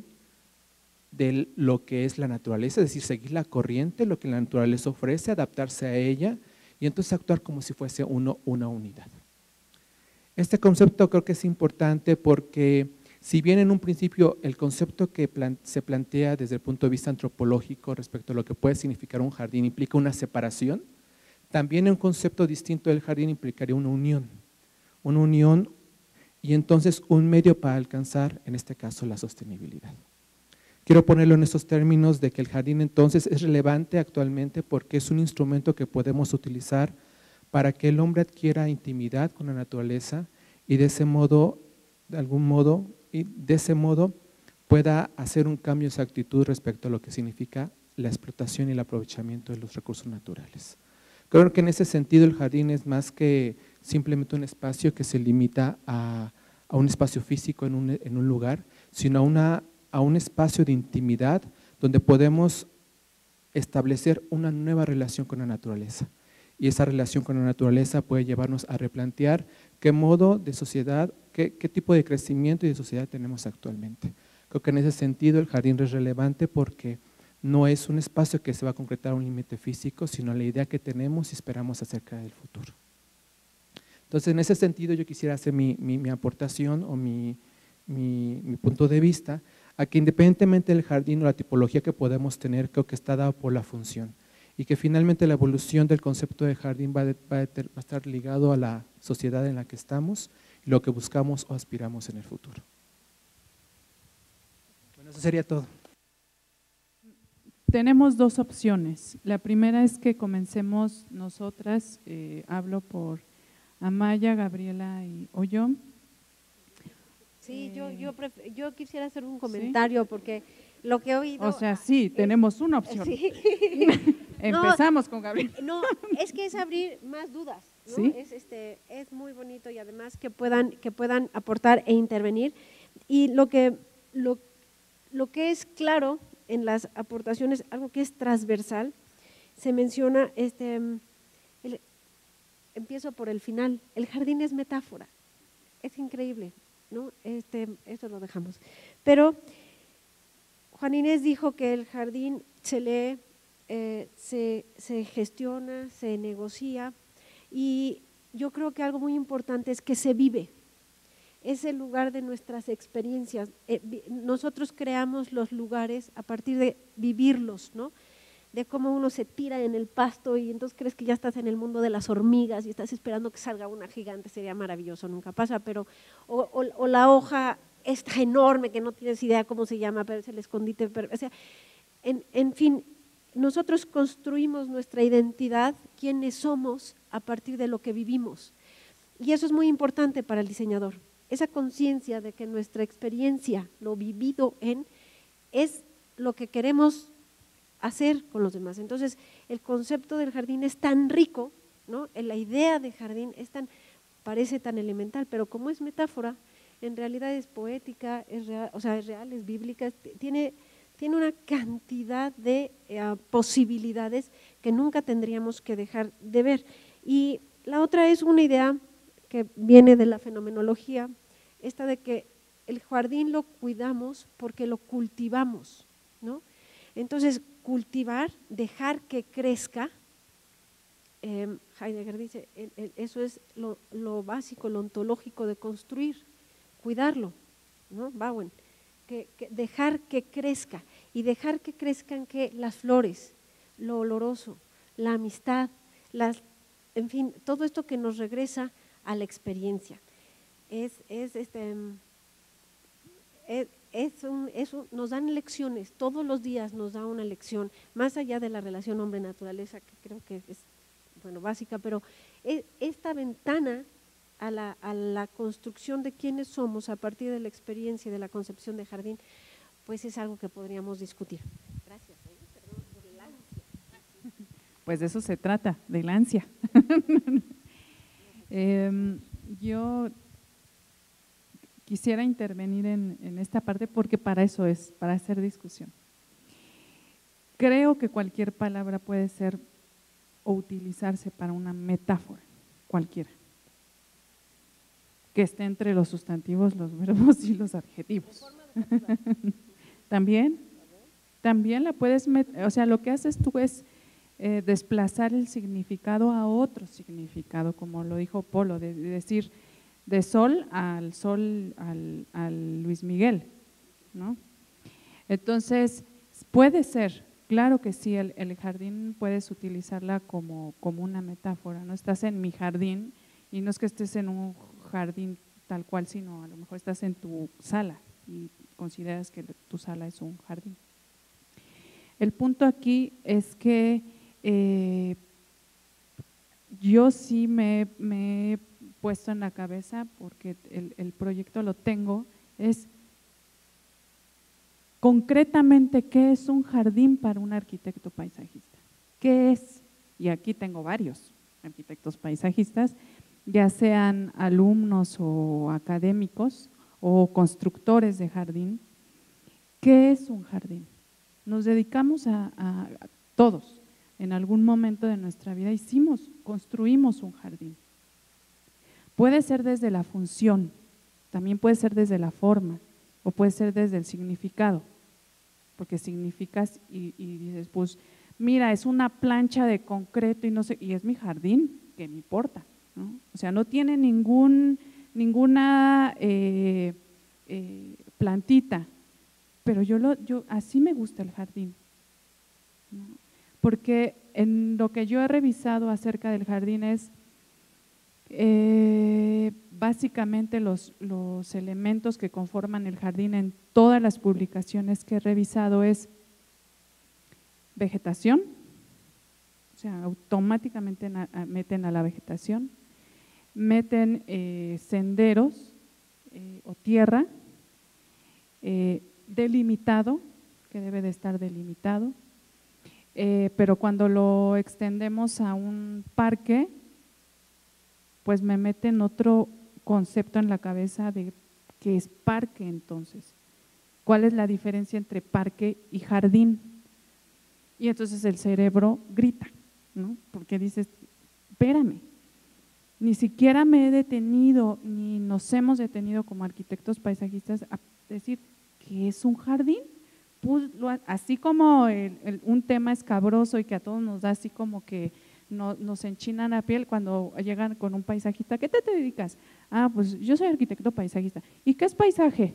de lo que es la naturaleza, es decir, seguir la corriente, lo que la naturaleza ofrece, adaptarse a ella y entonces actuar como si fuese uno una unidad. Este concepto creo que es importante porque si bien en un principio el concepto que plan- se plantea desde el punto de vista antropológico respecto a lo que puede significar un jardín implica una separación, también un concepto distinto del jardín implicaría una unión, una unión y entonces un medio para alcanzar, en este caso, la sostenibilidad. Quiero ponerlo en estos términos de que el jardín entonces es relevante actualmente porque es un instrumento que podemos utilizar para que el hombre adquiera intimidad con la naturaleza y de ese modo, de algún modo, y de ese modo pueda hacer un cambio en su actitud respecto a lo que significa la explotación y el aprovechamiento de los recursos naturales. Creo que en ese sentido el jardín es más que simplemente un espacio que se limita a, a un espacio físico en un, en un lugar, sino a una a un espacio de intimidad donde podemos establecer una nueva relación con la naturaleza. Y esa relación con la naturaleza puede llevarnos a replantear qué modo de sociedad, qué, qué tipo de crecimiento y de sociedad tenemos actualmente. Creo que en ese sentido el jardín es relevante porque no es un espacio que se va a concretar a un límite físico, sino la idea que tenemos y esperamos acerca del futuro. Entonces, en ese sentido yo quisiera hacer mi, mi, mi aportación o mi, mi, mi punto de vista a que independientemente del jardín o la tipología que podemos tener, creo que está dado por la función y que finalmente la evolución del concepto de jardín va, de, va, de, va a estar ligado a la sociedad en la que estamos y lo que buscamos o aspiramos en el futuro. Bueno, eso sería todo. Tenemos dos opciones. La primera es que comencemos nosotras, eh, hablo por Amaya, Gabriela y o yo. Sí, Eh, yo, yo, pref- yo quisiera hacer un comentario ¿sí? Porque lo que he oído… O sea, sí, tenemos una opción. Sí. Empezamos no, con Gabriela. No, es que es abrir más dudas, ¿no? ¿Sí? Es, este, es muy bonito y además que puedan, que puedan aportar e intervenir. Y lo que, lo, lo que es claro en las aportaciones, algo que es transversal, se menciona, este, el, empiezo por el final, el jardín es metáfora, es increíble, ¿no? Este, esto lo dejamos. Pero Juan Inés dijo que el jardín se lee, eh, se, se gestiona, se negocia y yo creo que algo muy importante es que se vive. Es el lugar de nuestras experiencias. Eh, nosotros creamos los lugares a partir de vivirlos, ¿no? De cómo uno se tira en el pasto y entonces crees que ya estás en el mundo de las hormigas y estás esperando que salga una gigante, sería maravilloso, nunca pasa, pero o, o, o la hoja esta enorme que no tienes idea cómo se llama, pero es el escondite, pero, o sea, en, en fin, nosotros construimos nuestra identidad, quiénes somos a partir de lo que vivimos y eso es muy importante para el diseñador. Esa conciencia de que nuestra experiencia, lo vivido en, es lo que queremos hacer con los demás. Entonces, el concepto del jardín es tan rico, ¿no? La idea de jardín es tan, parece tan elemental, pero como es metáfora, en realidad es poética, es real, o sea, es real, es bíblica, tiene, tiene una cantidad de uh, posibilidades que nunca tendríamos que dejar de ver. Y la otra es una idea que viene de la fenomenología, esta de que el jardín lo cuidamos porque lo cultivamos, ¿no? Entonces, cultivar, dejar que crezca, eh, Heidegger dice, el, el, eso es lo, lo básico, lo ontológico de construir, cuidarlo, ¿no? Bowen, que, que dejar que crezca y dejar que crezcan que las flores, lo oloroso, la amistad, las, en fin, todo esto que nos regresa a la experiencia. Es, es este, es, es un, es un, nos dan lecciones, todos los días nos da una lección, más allá de la relación hombre-naturaleza, que creo que es bueno, básica, pero es, esta ventana a la, a la construcción de quiénes somos a partir de la experiencia y de la concepción de jardín, pues es algo que podríamos discutir. Gracias. ¿eh? Perdón por el ansia. pues de eso se trata, de la ansia. eh, yo quisiera intervenir en, en esta parte porque para eso es, para hacer discusión. Creo que cualquier palabra puede ser o utilizarse para una metáfora, cualquiera, que esté entre los sustantivos, los verbos y los adjetivos. También, también la puedes, o sea, lo que haces tú es eh, desplazar el significado a otro significado, como lo dijo Polo, de, de decir de sol al sol al, al Luis Miguel, ¿no? Entonces, puede ser, claro que sí, el, el jardín puedes utilizarla como, como una metáfora, no estás en mi jardín y no es que estés en un jardín tal cual, sino a lo mejor estás en tu sala y consideras que tu sala es un jardín. El punto aquí es que eh, yo sí me, me he puesto en la cabeza, porque el, el proyecto lo tengo, es concretamente qué es un jardín para un arquitecto paisajista. ¿Qué es? Y aquí tengo varios arquitectos paisajistas, ya sean alumnos o académicos o constructores de jardín. ¿Qué es un jardín? Nos dedicamos a, a, a todos, en algún momento de nuestra vida hicimos, construimos un jardín. Puede ser desde la función, también puede ser desde la forma, o puede ser desde el significado, porque significas y, y dices, pues mira, es una plancha de concreto y no sé, y es mi jardín, ¿qué me importa? ¿No? O sea, no tiene ningún, ninguna eh, eh, plantita, pero yo, lo, yo así me gusta el jardín, ¿no? Porque en lo que yo he revisado acerca del jardín es eh, básicamente los, los elementos que conforman el jardín en todas las publicaciones que he revisado es vegetación, o sea, automáticamente na, meten a la vegetación, meten eh, senderos eh, o tierra, eh, delimitado, que debe de estar delimitado, eh, pero cuando lo extendemos a un parque, pues me meten otro concepto en la cabeza de qué es parque entonces. ¿Cuál es la diferencia entre parque y jardín? Y entonces el cerebro grita, ¿no? Porque dices, espérame, ni siquiera me he detenido, ni nos hemos detenido como arquitectos paisajistas a decir, ¿qué es un jardín? Pues, así como el, el, un tema escabroso y que a todos nos da así como que no, nos enchinan la piel cuando llegan con un paisajista, ¿qué te, te dedicas? Ah, pues yo soy arquitecto paisajista. ¿Y qué es paisaje?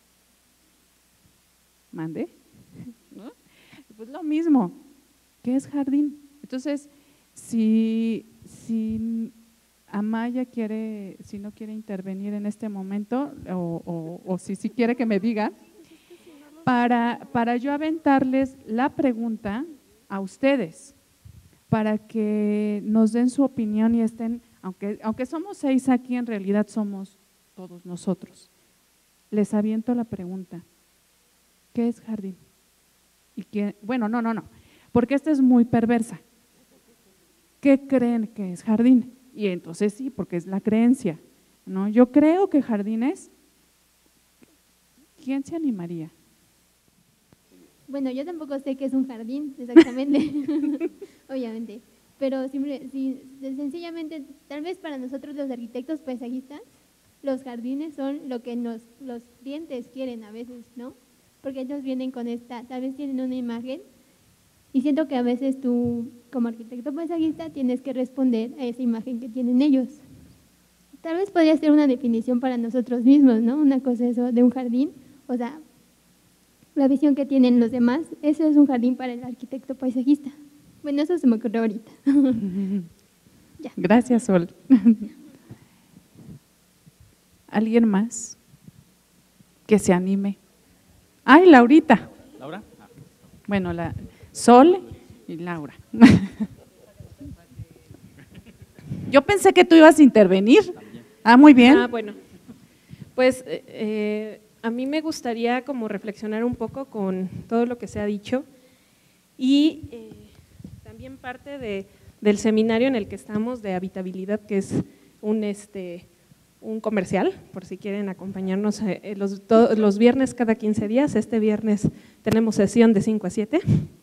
¿Mande? ¿No? Pues lo mismo, ¿qué es jardín? Entonces, si, si Amaya quiere, si no quiere intervenir en este momento, o, o, o si sí si quiere que me diga, para, para yo aventarles la pregunta a ustedes, para que nos den su opinión y estén, aunque, aunque somos seis aquí, en realidad somos todos nosotros. Les aviento la pregunta, ¿qué es jardín? Y quién, bueno, no, no, no, porque esta es muy perversa. ¿Qué creen que es jardín? Y entonces sí, porque es la creencia, ¿no? Yo creo que jardín es, ¿quién se animaría? Bueno, yo tampoco sé qué es un jardín exactamente, obviamente, pero siempre, sí, sencillamente, tal vez para nosotros los arquitectos paisajistas, los jardines son lo que nos, los clientes quieren a veces, ¿no? Porque ellos vienen con esta, tal vez tienen una imagen y siento que a veces tú como arquitecto paisajista tienes que responder a esa imagen que tienen ellos. Tal vez podría ser una definición para nosotros mismos, ¿no? Una cosa eso de un jardín, o sea, la visión que tienen los demás, eso es un jardín para el arquitecto paisajista. Bueno, eso se me ocurrió ahorita. Ya. Gracias, Sol. ¿Alguien más que se anime? ¡Ay, Laurita! ¿Laura? Bueno, la Sol y Laura. Yo pensé que tú ibas a intervenir. Ah, muy bien. Ah, bueno. Pues eh, a mí me gustaría como reflexionar un poco con todo lo que se ha dicho y eh, también también parte de, del seminario en el que estamos de habitabilidad, que es un, este, un comercial, por si quieren acompañarnos eh, los, to, los viernes cada quince días. Este viernes tenemos sesión de cinco a siete.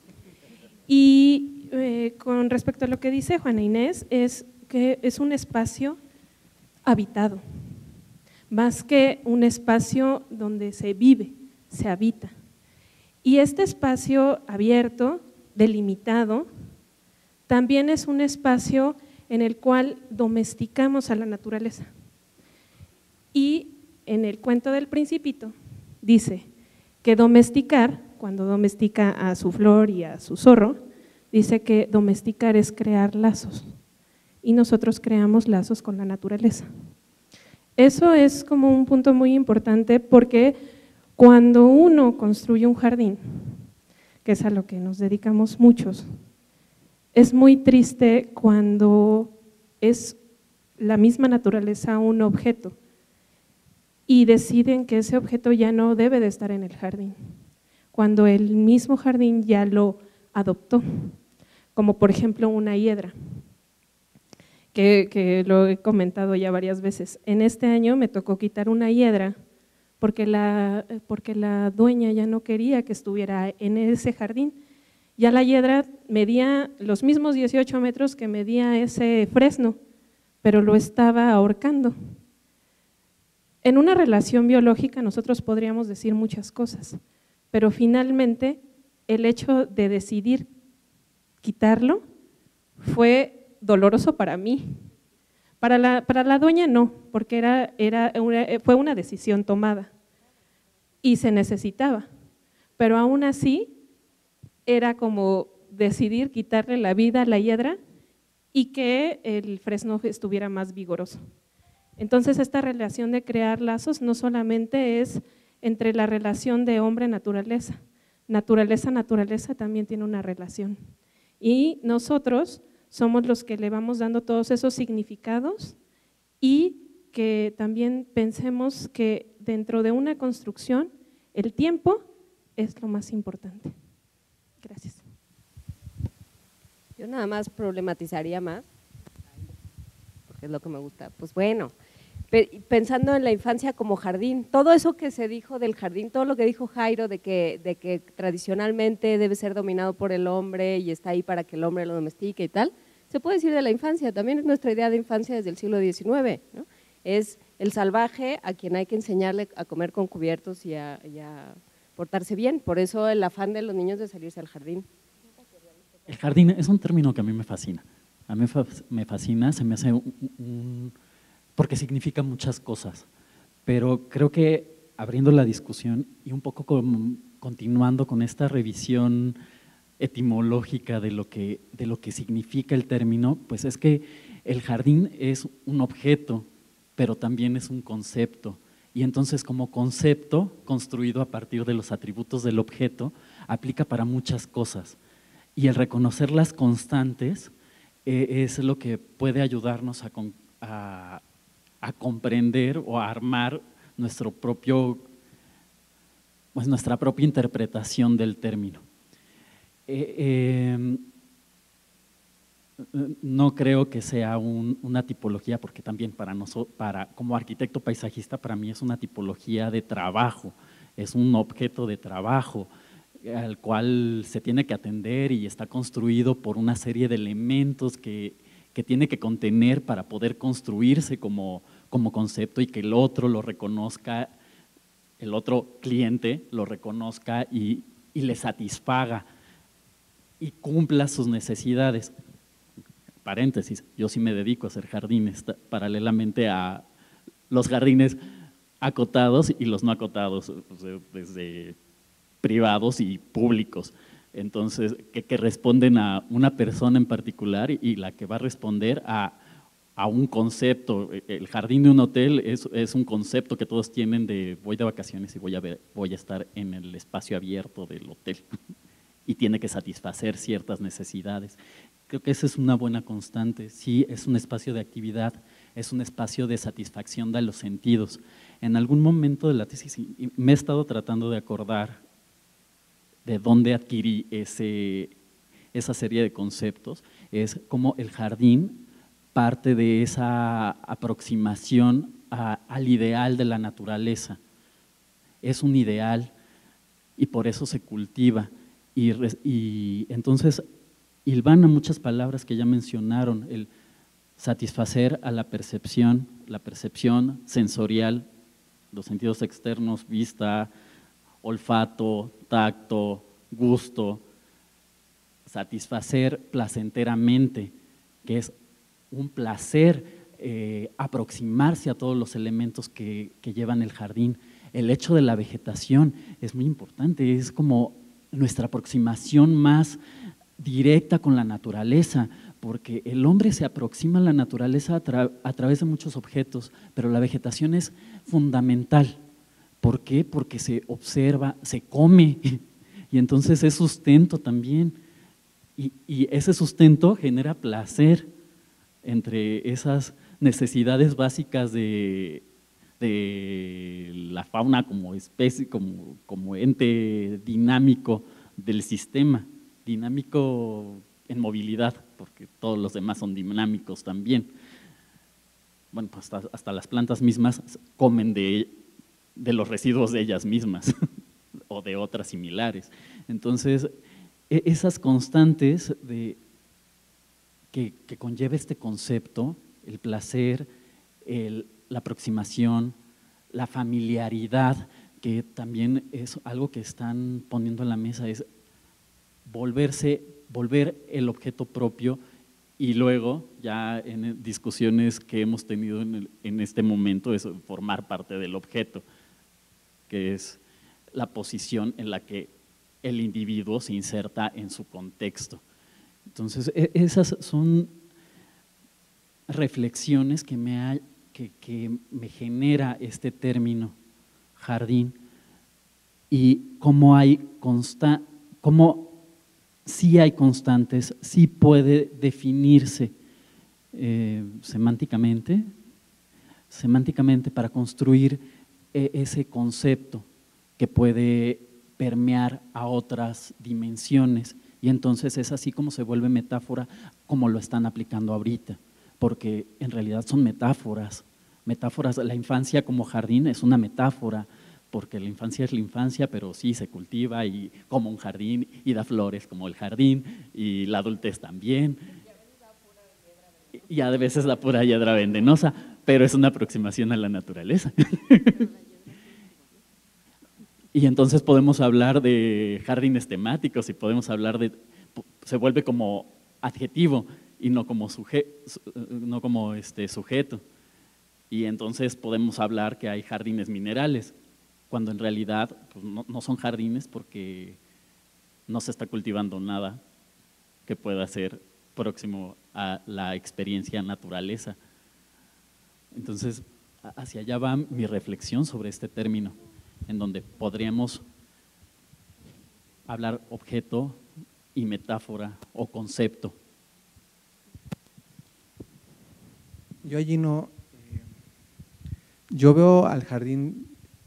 Y eh, con respecto a lo que dice Juana Inés, es que es un espacio habitado, más que un espacio donde se vive, se habita. Y este espacio abierto, delimitado, también es un espacio en el cual domesticamos a la naturaleza. Y en el cuento del Principito dice que domesticar, cuando domestica a su flor y a su zorro, dice que domesticar es crear lazos, y nosotros creamos lazos con la naturaleza. Eso es como un punto muy importante, porque cuando uno construye un jardín, que es a lo que nos dedicamos muchos, es muy triste cuando es la misma naturaleza un objeto y deciden que ese objeto ya no debe de estar en el jardín, cuando el mismo jardín ya lo adoptó, como por ejemplo una hiedra. Que, que lo he comentado ya varias veces. En este año me tocó quitar una hiedra porque la, porque la dueña ya no quería que estuviera en ese jardín. Ya la hiedra medía los mismos dieciocho metros que medía ese fresno, pero lo estaba ahorcando. En una relación biológica nosotros podríamos decir muchas cosas, pero finalmente el hecho de decidir quitarlo fue doloroso para mí. Para la, para la dueña no, porque era, era una, fue una decisión tomada y se necesitaba, pero aún así era como decidir quitarle la vida a la hiedra y que el fresno estuviera más vigoroso. Entonces esta relación de crear lazos no solamente es entre la relación de hombre-naturaleza, naturaleza-naturaleza también tiene una relación, y nosotros somos los que le vamos dando todos esos significados, y que también pensemos que dentro de una construcción el tiempo es lo más importante. Gracias. Yo nada más problematizaría más, porque es lo que me gusta. Pues bueno, pensando en la infancia como jardín, todo eso que se dijo del jardín, todo lo que dijo Jairo de que, de que tradicionalmente debe ser dominado por el hombre y está ahí para que el hombre lo domestique y tal, se puede decir de la infancia, también es nuestra idea de infancia desde el siglo diecinueve, ¿no? Es el salvaje a quien hay que enseñarle a comer con cubiertos y a, y a portarse bien, por eso el afán de los niños de salirse al jardín. El jardín es un término que a mí me fascina, a mí me fascina, se me hace un, un porque significa muchas cosas, pero creo que abriendo la discusión y un poco con, continuando con esta revisión etimológica de lo, que, de lo que significa el término, pues es que el jardín es un objeto, pero también es un concepto, y entonces como concepto construido a partir de los atributos del objeto, aplica para muchas cosas, y el reconocer las constantes eh, es lo que puede ayudarnos a, a a comprender o a armar nuestro propio, pues nuestra propia interpretación del término. Eh, eh, no creo que sea un, una tipología, porque también para nosotros, para, como arquitecto paisajista, para mí es una tipología de trabajo, es un objeto de trabajo al cual se tiene que atender y está construido por una serie de elementos que que tiene que contener para poder construirse como, como concepto y que el otro lo reconozca, el otro cliente lo reconozca y, y le satisfaga y cumpla sus necesidades. Paréntesis, yo sí me dedico a hacer jardines paralelamente a los jardines acotados y los no acotados, desde privados y públicos. Entonces, que, que responden a una persona en particular y, y la que va a responder a, a un concepto. El jardín de un hotel es, es un concepto que todos tienen de voy de vacaciones y voy a, ver, voy a estar en el espacio abierto del hotel y tiene que satisfacer ciertas necesidades. Creo que esa es una buena constante. Sí, es un espacio de actividad, es un espacio de satisfacción de los sentidos. En algún momento de la tesis me he estado tratando de acordar de dónde adquirí ese, esa serie de conceptos, es como el jardín parte de esa aproximación a, al ideal de la naturaleza. Es un ideal y por eso se cultiva. Y, y entonces hilvana muchas palabras que ya mencionaron, el satisfacer a la percepción, la percepción sensorial, los sentidos externos, vista, olfato, tacto, gusto, satisfacer placenteramente, que es un placer eh, aproximarse a todos los elementos que, que llevan el jardín. El hecho de la vegetación es muy importante, es como nuestra aproximación más directa con la naturaleza, porque el hombre se aproxima a la naturaleza a, tra a través de muchos objetos, pero la vegetación es fundamental. ¿Por qué? Porque se observa, se come, y entonces es sustento también, y, y ese sustento genera placer entre esas necesidades básicas de, de la fauna como especie, como, como ente dinámico del sistema, dinámico en movilidad, porque todos los demás son dinámicos también. Bueno, pues hasta, hasta las plantas mismas comen de, de los residuos de ellas mismas o de otras similares. Entonces, esas constantes de, que, que conlleva este concepto, el placer, el, la aproximación, la familiaridad, que también es algo que están poniendo en la mesa, es volverse, volver el objeto propio, y luego ya en discusiones que hemos tenido en, el, en este momento es formar parte del objeto, que es la posición en la que el individuo se inserta en su contexto. Entonces, esas son reflexiones que me, ha, que, que me genera este término jardín, y cómo hay consta, cómo sí hay constantes, sí puede definirse eh, semánticamente, semánticamente para construir eh, ese concepto que puede permear a otras dimensiones, y entonces es así como se vuelve metáfora, como lo están aplicando ahorita, porque en realidad son metáforas, metáforas. La infancia como jardín es una metáfora, porque la infancia es la infancia, pero sí se cultiva y como un jardín y da flores como el jardín, y la adultez también, y a veces la pura hiedra venenosa, pero es una aproximación a la naturaleza. Y entonces podemos hablar de jardines temáticos y podemos hablar de, se vuelve como adjetivo y no como, suje, no como este sujeto, y entonces podemos hablar que hay jardines minerales, cuando en realidad pues, no, no son jardines porque no se está cultivando nada que pueda ser próximo a la experiencia naturaleza. Entonces, hacia allá va mi reflexión sobre este término, en donde podríamos hablar objeto y metáfora o concepto. Yo allí no, eh, yo veo al jardín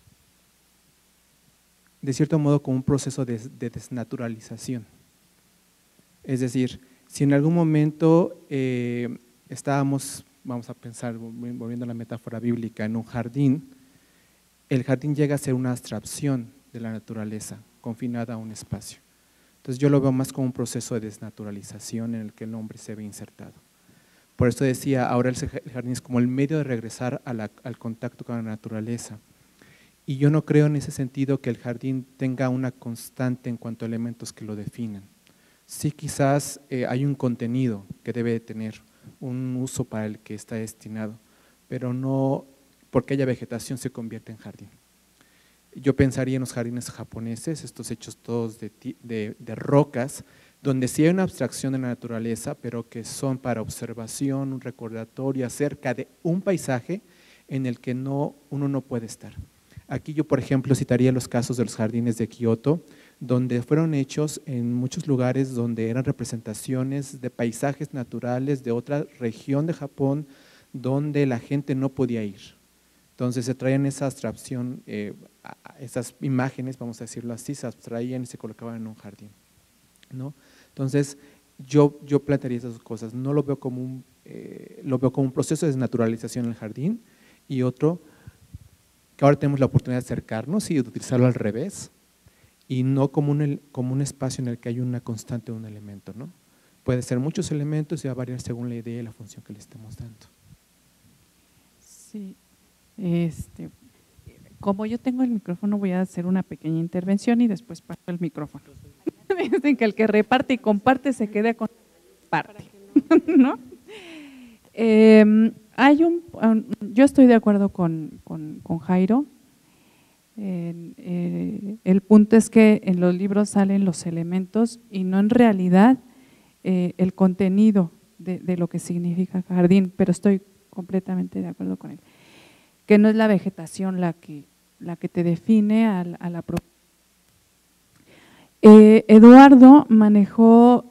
de cierto modo como un proceso de, de desnaturalización. Es decir, si en algún momento eh, estábamos, vamos a pensar, volviendo a la metáfora bíblica, en un jardín, el jardín llega a ser una abstracción de la naturaleza, confinada a un espacio. Entonces yo lo veo más como un proceso de desnaturalización en el que el hombre se ve insertado. Por eso decía, ahora el jardín es como el medio de regresar a la, al contacto con la naturaleza. Y yo no creo en ese sentido que el jardín tenga una constante en cuanto a elementos que lo definan. Sí, quizás eh, hay un contenido que debe de tener, un uso para el que está destinado, pero no porque haya vegetación se convierte en jardín. Yo pensaría en los jardines japoneses, estos hechos todos de, de, de rocas, donde sí hay una abstracción de la naturaleza, pero que son para observación, un recordatorio acerca de un paisaje en el que no, uno no puede estar. Aquí yo, por ejemplo, citaría los casos de los jardines de Kioto, donde fueron hechos en muchos lugares donde eran representaciones de paisajes naturales de otra región de Japón, donde la gente no podía ir. Entonces se traían esa abstracción, eh, esas imágenes, vamos a decirlo así, se abstraían y se colocaban en un jardín, ¿no? Entonces, yo, yo plantearía esas dos cosas. No lo veo como un, eh, lo veo como un proceso de desnaturalización en el jardín, y otro, que ahora tenemos la oportunidad de acercarnos y de utilizarlo al revés, y no como un, como un espacio en el que hay una constante de un elemento, ¿no? Puede ser muchos elementos y va a variar según la idea y la función que le estemos dando. Sí, este, como yo tengo el micrófono, voy a hacer una pequeña intervención y después paso el micrófono. Dicen que el que reparte y comparte se quede con parte, ¿no? Eh, hay un, yo estoy de acuerdo con, con, con Jairo. Eh, eh, el punto es que en los libros salen los elementos y no en realidad eh, el contenido de, de lo que significa jardín, pero estoy completamente de acuerdo con él, que no es la vegetación la que, la que te define a, a la propiedad. Eh, Eduardo manejó,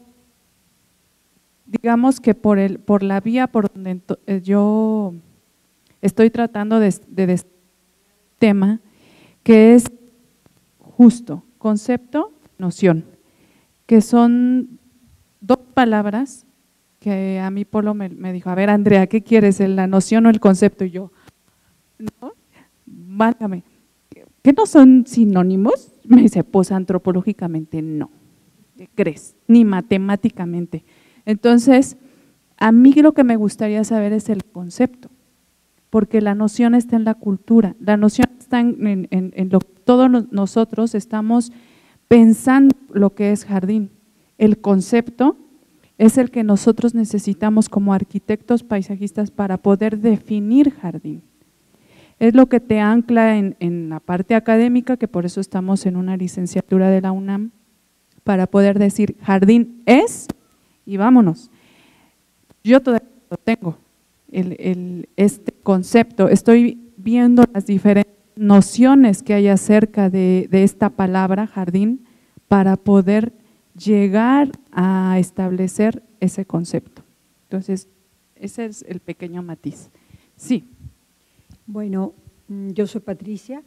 digamos que por, el, por la vía por donde yo estoy tratando de, de, de tema, que es justo, concepto, noción, que son dos palabras que a mí Polo me, me dijo, a ver Andrea, ¿qué quieres, la noción o el concepto? Y yo, no, válgame, ¿qué no son sinónimos? Me dice, pues antropológicamente no, ¿qué crees? Ni matemáticamente. Entonces, a mí lo que me gustaría saber es el concepto, porque la noción está en la cultura, la noción está en, en, en, en lo que todos nosotros estamos pensando lo que es jardín. El concepto es el que nosotros necesitamos como arquitectos paisajistas para poder definir jardín. Es lo que te ancla en, en la parte académica, que por eso estamos en una licenciatura de la UNAM, para poder decir jardín es y vámonos. Yo todavía lo tengo, el, el, este concepto, estoy viendo las diferentes nociones que hay acerca de, de esta palabra jardín para poder llegar a establecer ese concepto. Entonces, ese es el pequeño matiz. Sí. Bueno, yo soy Patricia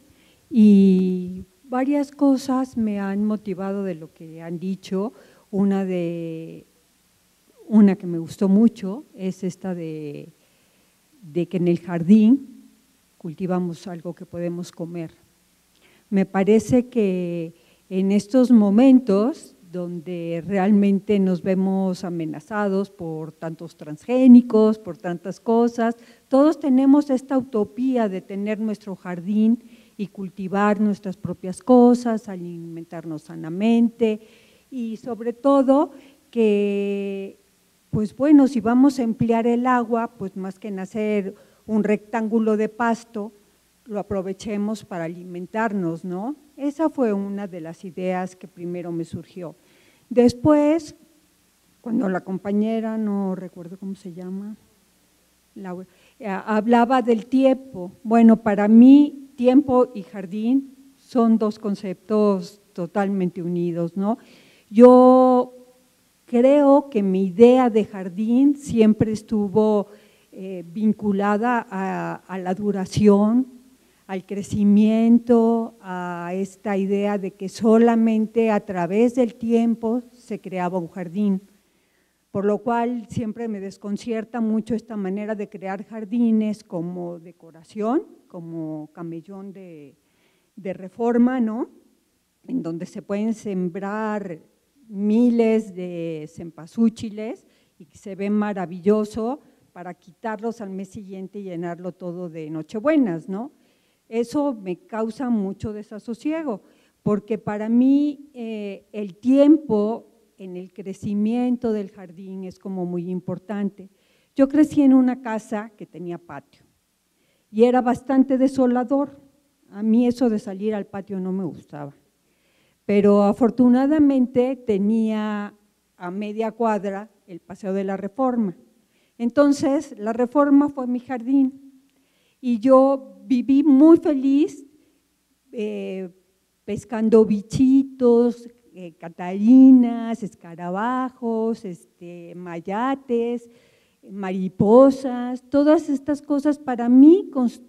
y varias cosas me han motivado de lo que han dicho. Una de una que me gustó mucho es esta de, de que en el jardín cultivamos algo que podemos comer. Me parece que en estos momentos donde realmente nos vemos amenazados por tantos transgénicos, por tantas cosas, todos tenemos esta utopía de tener nuestro jardín y cultivar nuestras propias cosas, alimentarnos sanamente y sobre todo que, pues bueno, si vamos a emplear el agua, pues más que en hacer un rectángulo de pasto, lo aprovechemos para alimentarnos, ¿no? Esa fue una de las ideas que primero me surgió. Después, cuando la compañera, no recuerdo cómo se llama, Laura, hablaba del tiempo. Bueno, para mí, tiempo y jardín son dos conceptos totalmente unidos, ¿no? Yo creo que mi idea de jardín siempre estuvo eh, vinculada a, a la duración, al crecimiento, a esta idea de que solamente a través del tiempo se creaba un jardín, por lo cual siempre me desconcierta mucho esta manera de crear jardines como decoración, como camellón de, de reforma, ¿no? En donde se pueden sembrar miles de cempasúchiles y que se ven maravilloso para quitarlos al mes siguiente y llenarlo todo de nochebuenas, ¿no? Eso me causa mucho desasosiego, porque para mí eh, el tiempo en el crecimiento del jardín es como muy importante. Yo crecí en una casa que tenía patio y era bastante desolador. A mí eso de salir al patio no me gustaba, pero afortunadamente tenía a media cuadra el Paseo de la Reforma. Entonces, la Reforma fue mi jardín y yo viví muy feliz eh, pescando bichitos, eh, catarinas, escarabajos, este, mayates, mariposas, todas estas cosas para mí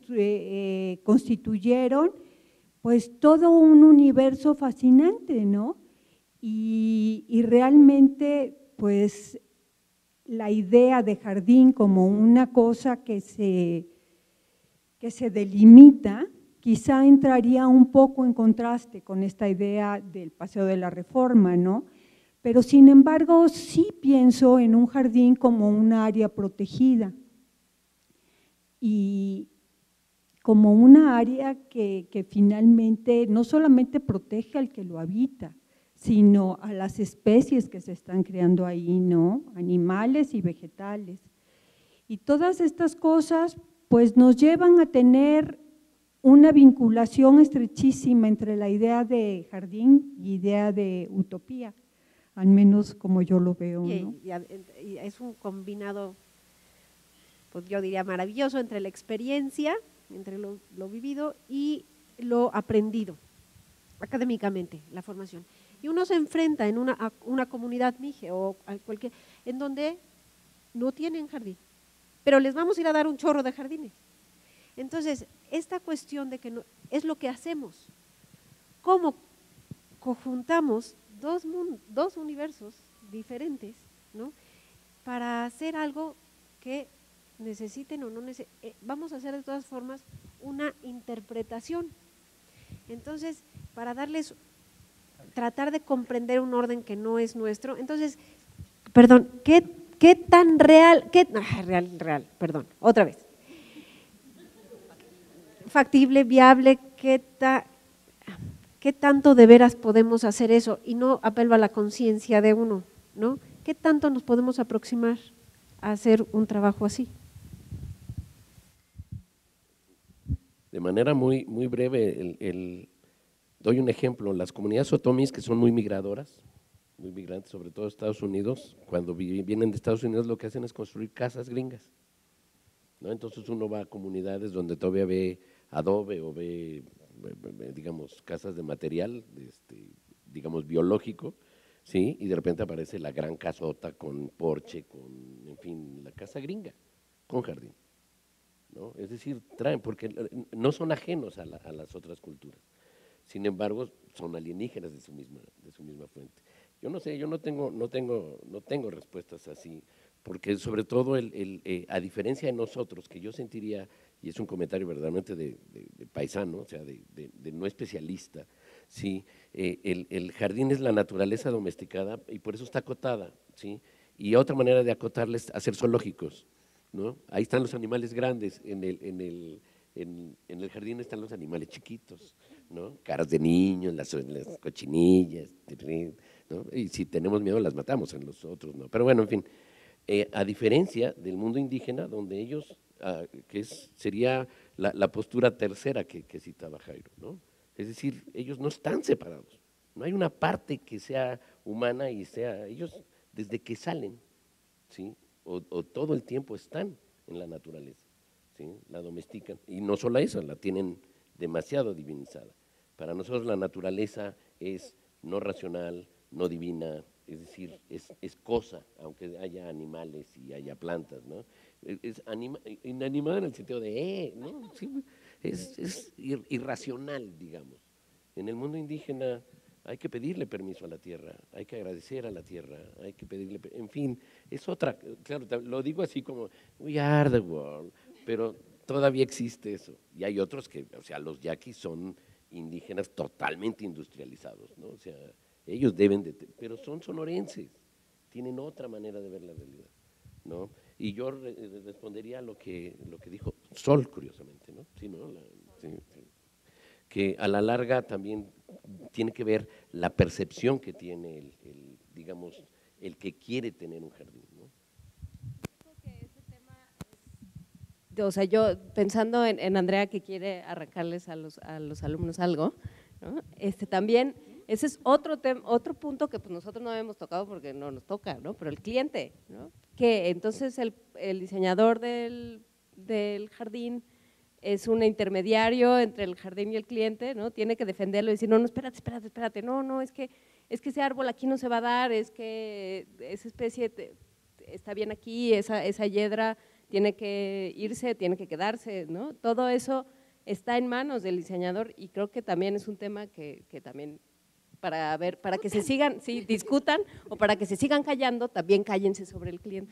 eh, constituyeron pues todo un universo fascinante, ¿no? Y, y realmente pues la idea de jardín como una cosa que se, que se delimita, quizá entraría un poco en contraste con esta idea del Paseo de la Reforma, ¿no? Pero sin embargo sí pienso en un jardín como un área protegida y como una área que, que finalmente no solamente protege al que lo habita, sino a las especies que se están creando ahí, ¿no? Animales y vegetales. Y todas estas cosas pues nos llevan a tener una vinculación estrechísima entre la idea de jardín y idea de utopía, al menos como yo lo veo, ¿no? Y, y, y es un combinado, pues yo diría maravilloso, entre la experiencia, entre lo, lo vivido y lo aprendido académicamente, la formación. Y uno se enfrenta en una, a una comunidad mije o a cualquier, en donde no tienen jardín, pero les vamos a ir a dar un chorro de jardines. Entonces, esta cuestión de que no, es lo que hacemos, cómo conjuntamos dos, dos universos diferentes, ¿no? Para hacer algo que necesiten o no necesiten, eh, vamos a hacer de todas formas una interpretación. Entonces, para darles, tratar de comprender un orden que no es nuestro, entonces, perdón, ¿qué, qué tan real, qué, ah, real, real, perdón, otra vez, factible, viable, qué, ta, qué tanto de veras podemos hacer eso, y no apelo a la conciencia de uno, ¿no? ¿Qué tanto nos podemos aproximar a hacer un trabajo así? De manera muy, muy breve, el, el, doy un ejemplo, las comunidades otomís que son muy migradoras, muy migrantes, sobre todo Estados Unidos, cuando vienen de Estados Unidos lo que hacen es construir casas gringas, ¿no? Entonces uno va a comunidades donde todavía ve adobe o ve, digamos, casas de material, este, digamos, biológico, ¿sí? Y de repente aparece la gran casota con porche, con, en fin, la casa gringa, con jardín, ¿no? Es decir, traen, porque no son ajenos a, la, a las otras culturas, sin embargo, son alienígenas de su misma, de su misma fuente. Yo no sé, yo no tengo, no tengo, no tengo respuestas así, porque sobre todo, el, el, eh, a diferencia de nosotros, que yo sentiría, y es un comentario verdaderamente de, de, de paisano, o sea, de, de, de no especialista, ¿sí? Eh, el, el jardín es la naturaleza domesticada y por eso está acotada, ¿sí? Y otra manera de acotarla es hacer zoológicos, ¿no? Ahí están los animales grandes, en el, en el, en, en el jardín están los animales chiquitos, ¿no? Caras de niños, las, las cochinillas, ¿no? Y si tenemos miedo las matamos, en los otros no. Pero bueno, en fin, eh, a diferencia del mundo indígena, donde ellos, ah, que es, sería la, la postura tercera que, que citaba Jairo, ¿no? Es decir, ellos no están separados, no hay una parte que sea humana y sea, ellos desde que salen, ¿sí? O, o todo el tiempo están en la naturaleza, ¿sí? La domestican, y no solo eso, la tienen demasiado divinizada. Para nosotros la naturaleza es no racional, no divina, es decir, es, es cosa, aunque haya animales y haya plantas, ¿no? Es, es anima, inanimada en el sentido de, eh, ¿no? Sí, es, es irracional, digamos. En el mundo indígena hay que pedirle permiso a la tierra, hay que agradecer a la tierra, hay que pedirle, en fin, es otra, claro, lo digo así como, we are the world, pero todavía existe eso. Y hay otros que, o sea, los yaquis son indígenas totalmente industrializados, ¿no? O sea, ellos deben de, pero son sonorenses, tienen otra manera de ver la realidad, ¿no? Y yo re, respondería a lo que, lo que dijo Sol, curiosamente, ¿no? Sí, ¿no? La, sí, sí. Que a la larga también tiene que ver la percepción que tiene el, el digamos, el que quiere tener un jardín, ¿no? O sea, yo pensando en, en Andrea que quiere arrancarles a los, a los alumnos algo, ¿no? Este, también, ese es otro, tem, otro punto que pues, nosotros no habíamos tocado porque no nos toca, ¿no? Pero el cliente, ¿no? Que entonces el, el diseñador del, del jardín es un intermediario entre el jardín y el cliente, ¿no? Tiene que defenderlo y decir, no, no, espérate, espérate, espérate, no, no, es que, es que ese árbol aquí no se va a dar, es que esa especie te, está bien aquí, esa, esa hiedra tiene que irse, tiene que quedarse, ¿no? Todo eso está en manos del diseñador y creo que también es un tema que, que también para ver, para que se sigan, sí, discutan, o para que se sigan callando, también cállense sobre el cliente.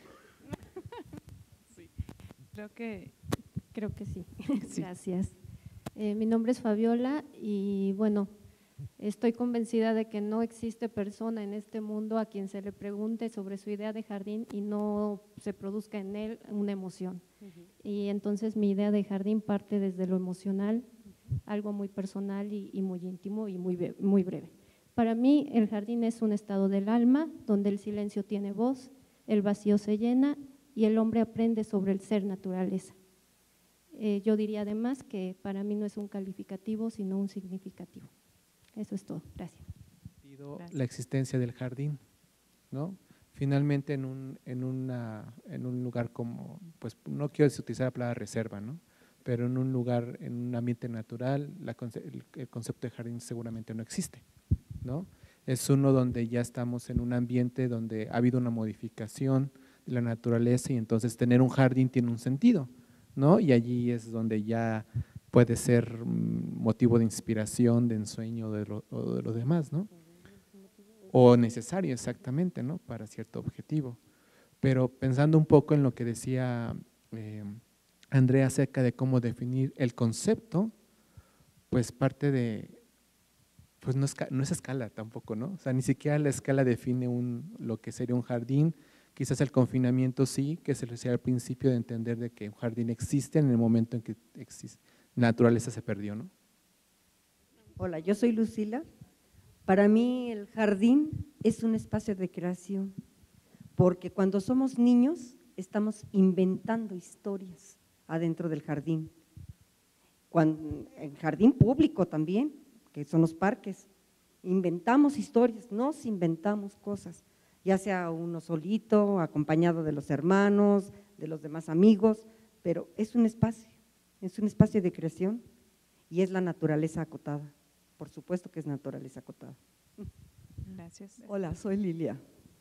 Sí. Creo que, creo que sí. sí. Gracias. Eh, mi nombre es Fabiola y bueno, estoy convencida de que no existe persona en este mundo a quien se le pregunte sobre su idea de jardín y no se produzca en él una emoción. Uh-huh. Y entonces mi idea de jardín parte desde lo emocional, uh-huh. algo muy personal y, y muy íntimo y muy, muy breve. Para mí el jardín es un estado del alma donde el silencio tiene voz, el vacío se llena y el hombre aprende sobre el ser naturaleza. Eh, yo diría además que para mí no es un calificativo, sino un significativo. Eso es todo. Gracias. Gracias. La existencia del jardín, ¿no? Finalmente en un, en, una, en un lugar como, pues no quiero utilizar la palabra reserva, ¿no? Pero en un lugar, en un ambiente natural, la, el, el concepto de jardín seguramente no existe, ¿no? Es uno donde ya estamos en un ambiente donde ha habido una modificación de la naturaleza y entonces tener un jardín tiene un sentido, ¿no? Y allí es donde ya puede ser motivo de inspiración, de ensueño de lo, o de lo demás, ¿no? O necesario exactamente, ¿no? Para cierto objetivo. Pero pensando un poco en lo que decía eh, Andrea acerca de cómo definir el concepto, pues parte de, pues no es, no es escala tampoco, ¿no? O sea, ni siquiera la escala define un, lo que sería un jardín. Quizás el confinamiento sí, que se decía al principio de entender de que un jardín existe en el momento en que existe. Naturaleza se perdió, ¿no? Hola, yo soy Lucila. Para mí el jardín es un espacio de creación, porque cuando somos niños estamos inventando historias adentro del jardín. Cuando, en jardín público también, que son los parques, inventamos historias, nos inventamos cosas, ya sea uno solito, acompañado de los hermanos, de los demás amigos, pero es un espacio. Es un espacio de creación y es la naturaleza acotada. Por supuesto que es naturaleza acotada. Gracias. Hola, soy Lilia.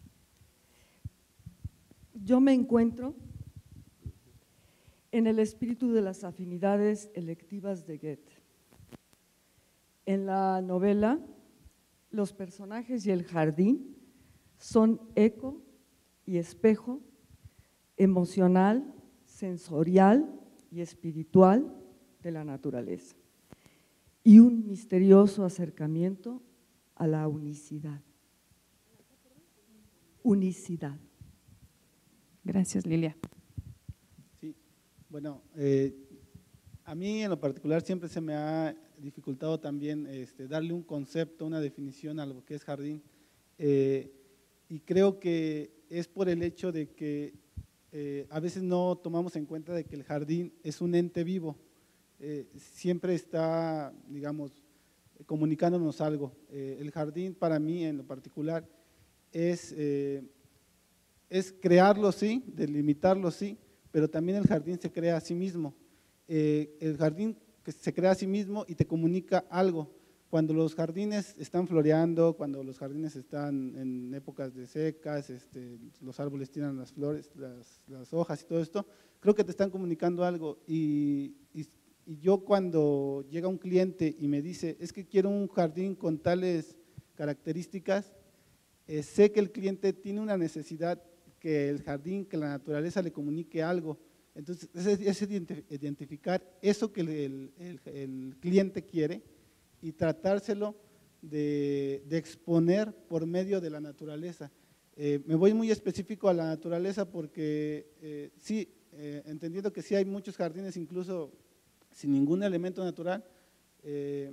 Yo me encuentro en el espíritu de las afinidades electivas de Goethe. En la novela, los personajes y el jardín son eco y espejo emocional, sensorial y espiritual de la naturaleza y un misterioso acercamiento a la unicidad. Unicidad. Gracias, Lilia. Sí, bueno, eh, a mí en lo particular siempre se me ha dificultado también este, darle un concepto, una definición a lo que es jardín, eh, y creo que es por el hecho de que Eh, a veces no tomamos en cuenta de que el jardín es un ente vivo, eh, siempre está, digamos, comunicándonos algo. Eh, el jardín para mí en lo particular es, eh, es crearlo sí, delimitarlo sí, pero también el jardín se crea a sí mismo. Eh, el jardín que se crea a sí mismo y te comunica algo. Cuando los jardines están floreando, cuando los jardines están en épocas de secas, este, los árboles tiran las flores, las, las hojas y todo esto, creo que te están comunicando algo. Y, y, y yo cuando llega un cliente y me dice, es que quiero un jardín con tales características, eh, sé que el cliente tiene una necesidad que el jardín, que la naturaleza le comunique algo. Entonces, es, es identificar eso que el, el, el cliente quiere y tratárselo de, de exponer por medio de la naturaleza. Eh, me voy muy específico a la naturaleza porque eh, sí, eh, entendiendo que sí hay muchos jardines incluso sin ningún elemento natural, eh,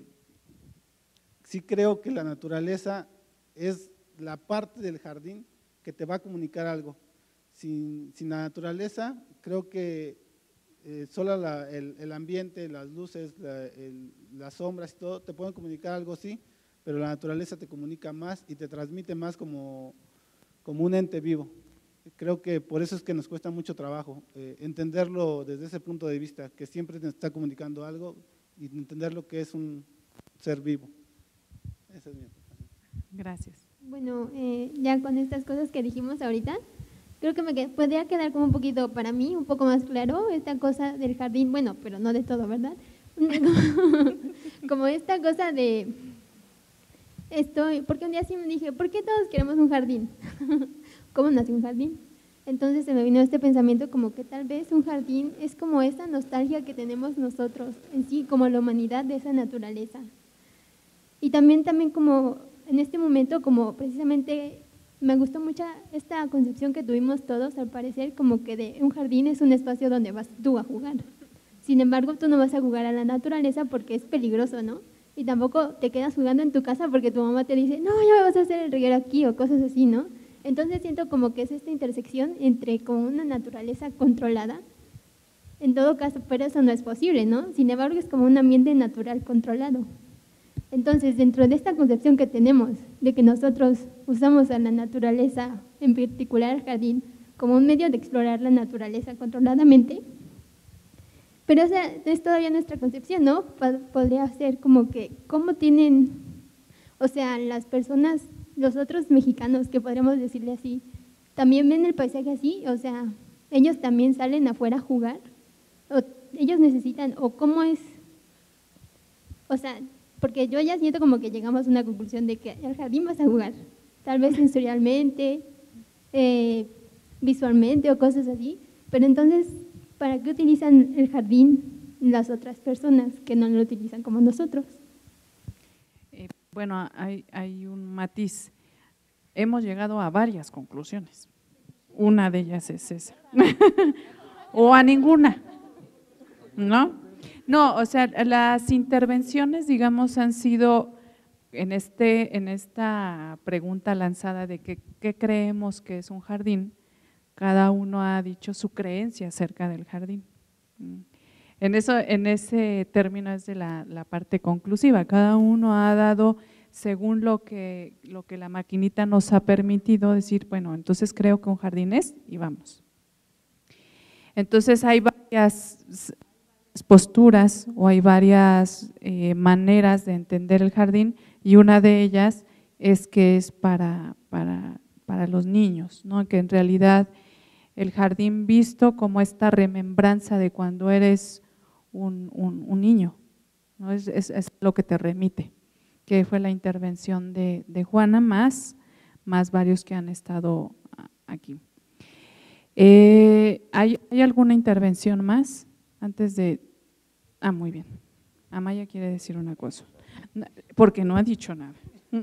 sí creo que la naturaleza es la parte del jardín que te va a comunicar algo. Sin, sin la naturaleza creo que Eh, solo la, el, el ambiente, las luces, la, el, las sombras y todo te pueden comunicar algo sí, pero la naturaleza te comunica más y te transmite más como, como un ente vivo. Creo que por eso es que nos cuesta mucho trabajo eh, entenderlo desde ese punto de vista, que siempre te está comunicando algo y entender lo que es un ser vivo. Esa es mi aportación. Gracias. Bueno, eh, ya con estas cosas que dijimos ahorita, creo que me qued, podría quedar como un poquito, para mí, un poco más claro esta cosa del jardín, bueno, pero no de todo, ¿verdad? Como, como esta cosa de, estoy, porque un día sí me dije, ¿por qué todos queremos un jardín? ¿Cómo nació un jardín? Entonces se me vino este pensamiento como que tal vez un jardín es como esa nostalgia que tenemos nosotros en sí, como la humanidad de esa naturaleza. Y también, también como en este momento, como precisamente me gustó mucho esta concepción que tuvimos todos, al parecer como que de un jardín es un espacio donde vas tú a jugar. Sin embargo, tú no vas a jugar a la naturaleza porque es peligroso, ¿no? Y tampoco te quedas jugando en tu casa porque tu mamá te dice, no, ya me vas a hacer el reguero aquí o cosas así, ¿no? Entonces siento como que es esta intersección entre como una naturaleza controlada, en todo caso, pero eso no es posible, ¿no? Sin embargo, es como un ambiente natural controlado. Entonces, dentro de esta concepción que tenemos de que nosotros usamos a la naturaleza, en particular el jardín, como un medio de explorar la naturaleza controladamente, pero esa es todavía nuestra concepción, ¿no? Podría ser como que, ¿cómo tienen, o sea, las personas, los otros mexicanos, que podríamos decirle así, también ven el paisaje así? O sea, ellos también salen afuera a jugar, o ellos necesitan, o cómo es, o sea, porque yo ya siento como que llegamos a una conclusión de que al jardín vas a jugar, tal vez sensorialmente, eh, visualmente o cosas así, pero entonces, ¿para qué utilizan el jardín las otras personas que no lo utilizan como nosotros? Eh, bueno, hay, hay un matiz. Hemos llegado a varias conclusiones. Una de ellas es esa. O a ninguna, ¿no? No, o sea, las intervenciones, digamos, han sido en, este, en esta pregunta lanzada de que, qué creemos que es un jardín. Cada uno ha dicho su creencia acerca del jardín. En, eso, en ese término es de la, la parte conclusiva. Cada uno ha dado, según lo que, lo que la maquinita nos ha permitido, decir, bueno, entonces creo que un jardín es y vamos. Entonces hay varias posturas o hay varias eh, maneras de entender el jardín, y una de ellas es que es para, para, para los niños, ¿no? Que en realidad el jardín visto como esta remembranza de cuando eres un, un, un niño, ¿no? Es, es, es lo que te remite, que fue la intervención de, de Juana, más, más varios que han estado aquí. Eh, ¿hay, ¿Hay alguna intervención más antes de? Ah, muy bien. Amaya quiere decir una cosa, porque no ha dicho nada.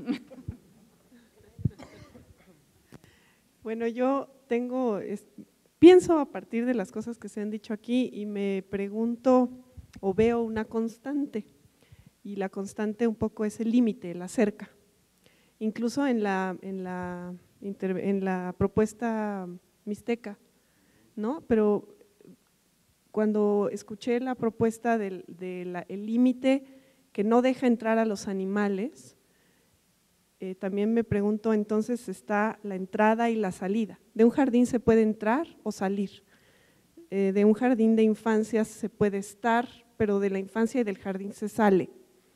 Bueno, yo tengo, es, pienso a partir de las cosas que se han dicho aquí y me pregunto o veo una constante, y la constante un poco es el límite, la cerca. Incluso en la, en la, en la propuesta mixteca, ¿no? Pero cuando escuché la propuesta del de límite que no deja entrar a los animales, Eh, también me pregunto, entonces está la entrada y la salida. ¿De un jardín se puede entrar o salir? Eh, de un jardín de infancia se puede estar, pero de la infancia y del jardín se sale.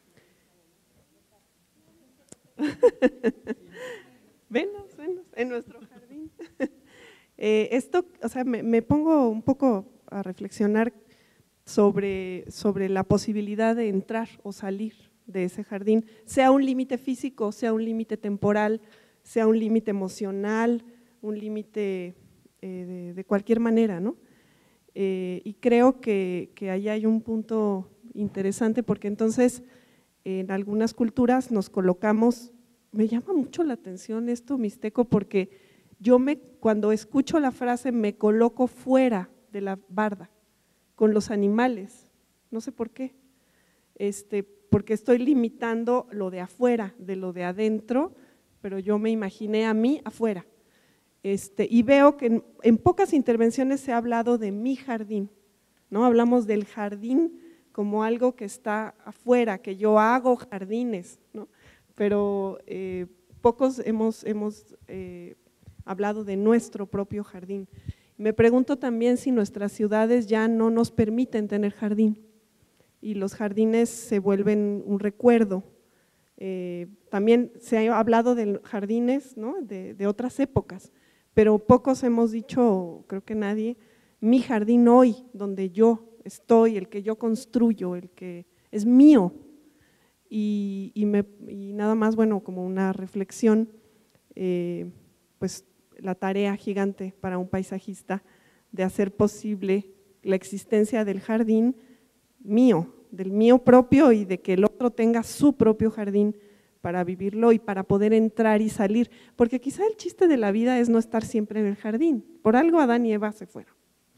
Venos, venos, en nuestro jardín. eh, esto, o sea, me, me pongo un poco a reflexionar sobre, sobre la posibilidad de entrar o salir de ese jardín, sea un límite físico, sea un límite temporal, sea un límite emocional, un límite eh, de, de cualquier manera, ¿no? Eh, y creo que, que ahí hay un punto interesante, porque entonces en algunas culturas nos colocamos, me llama mucho la atención esto mixteco, porque yo me, cuando escucho la frase me coloco fuera de la barda, con los animales, no sé por qué, este, porque estoy limitando lo de afuera, de lo de adentro, pero yo me imaginé a mí afuera. Este, y veo que en, en pocas intervenciones se ha hablado de mi jardín, ¿no? Hablamos del jardín como algo que está afuera, que yo hago jardines, ¿no? Pero eh, pocos hemos, hemos eh, hablado de nuestro propio jardín. Me pregunto también si nuestras ciudades ya no nos permiten tener jardín, y los jardines se vuelven un recuerdo. Eh, también se ha hablado de jardines, ¿no? de, de otras épocas, pero pocos hemos dicho, creo que nadie, mi jardín hoy, donde yo estoy, el que yo construyo, el que es mío. y, y, me, y nada más, bueno, como una reflexión, eh, pues la tarea gigante para un paisajista de hacer posible la existencia del jardín mío, del mío propio y de que el otro tenga su propio jardín para vivirlo y para poder entrar y salir, porque quizá el chiste de la vida es no estar siempre en el jardín, por algo Adán y Eva se fueron.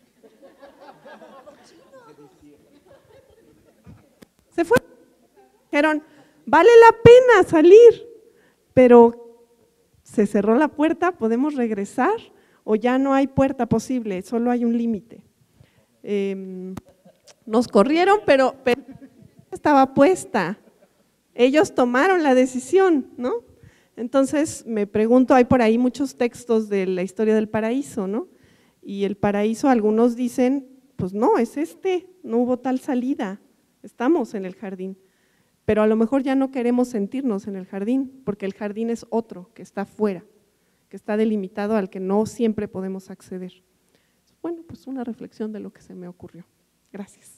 Se fueron, dijeron, vale la pena salir, pero se cerró la puerta, ¿podemos regresar? O ya no hay puerta posible, solo hay un límite. Eh, nos corrieron, pero, pero estaba puesta. Ellos tomaron la decisión, ¿no? Entonces me pregunto, hay por ahí muchos textos de la historia del paraíso, ¿no? Y el paraíso, algunos dicen, pues no, es este, no hubo tal salida, estamos en el jardín. Pero a lo mejor ya no queremos sentirnos en el jardín, porque el jardín es otro, que está fuera, que está delimitado al que no siempre podemos acceder. Bueno, pues una reflexión de lo que se me ocurrió. Gracias.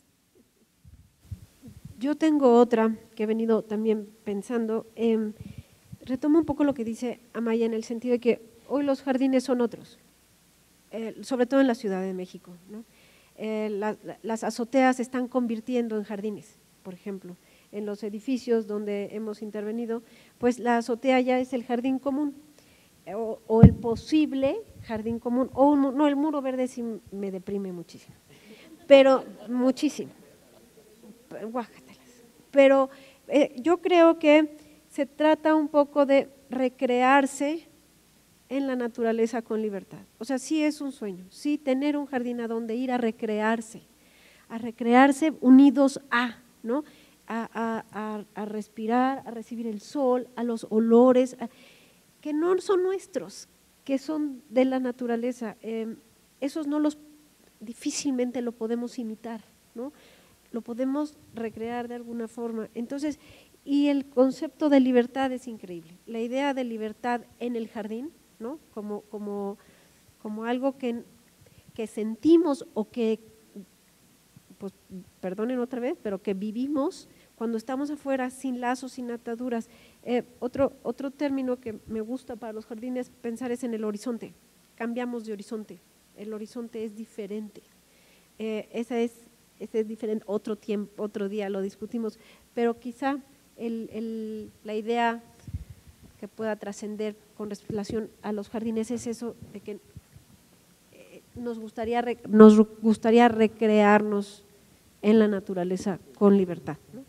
Yo tengo otra que he venido también pensando, eh, retomo un poco lo que dice Amaya en el sentido de que hoy los jardines son otros, eh, sobre todo en la Ciudad de México, ¿no? Eh, la, las azoteas se están convirtiendo en jardines, por ejemplo, en los edificios donde hemos intervenido, pues la azotea ya es el jardín común, o, o el posible jardín común, o un, no, el muro verde sí me deprime muchísimo, pero muchísimo, guácatelas, pero eh, yo creo que se trata un poco de recrearse en la naturaleza con libertad, o sea, sí es un sueño, sí tener un jardín a donde ir a recrearse, a recrearse unidos a, ¿no? A, a, a respirar, a recibir el sol, a los olores, a, que no son nuestros, que son de la naturaleza, eh, esos no los, difícilmente lo podemos imitar, ¿no? Lo podemos recrear de alguna forma. Entonces, y el concepto de libertad es increíble, la idea de libertad en el jardín, ¿no? Como, como, como algo que, que sentimos o que, pues perdonen otra vez, pero que vivimos cuando estamos afuera sin lazos, sin ataduras. Eh, otro, otro término que me gusta para los jardines pensar es en el horizonte, cambiamos de horizonte, el horizonte es diferente, eh, esa es, ese es diferente, otro tiempo, otro día lo discutimos, pero quizá el, el, la idea que pueda trascender con relación a los jardines es eso de que eh, nos gustaría, nos gustaría recrearnos en la naturaleza con libertad, ¿no?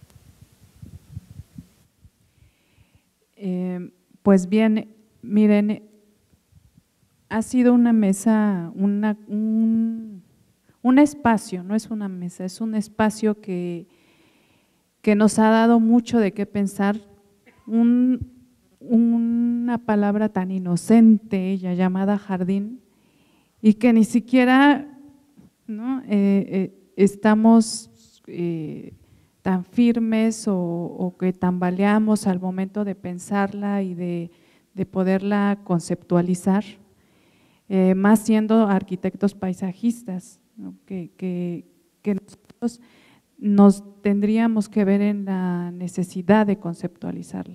Eh, pues bien, miren, ha sido una mesa, una, un, un espacio, no es una mesa, es un espacio que, que nos ha dado mucho de qué pensar, un, una palabra tan inocente, ella llamada jardín, y que ni siquiera, ¿no? eh, eh, estamos eh, tan firmes o, o que tambaleamos al momento de pensarla y de, de poderla conceptualizar, eh, más siendo arquitectos paisajistas, ¿no? que, que, que nosotros nos tendríamos que ver en la necesidad de conceptualizarla.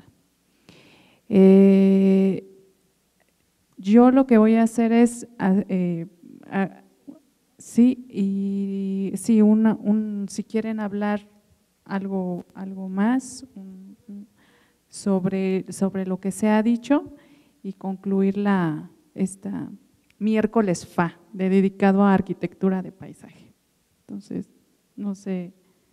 Eh, yo lo que voy a hacer es… Eh, a, Sí, y sí, una, un, si quieren hablar algo, algo más un, un, sobre, sobre lo que se ha dicho y concluir la, esta miércoles F A, de, dedicado a arquitectura de paisaje. Entonces, no sé.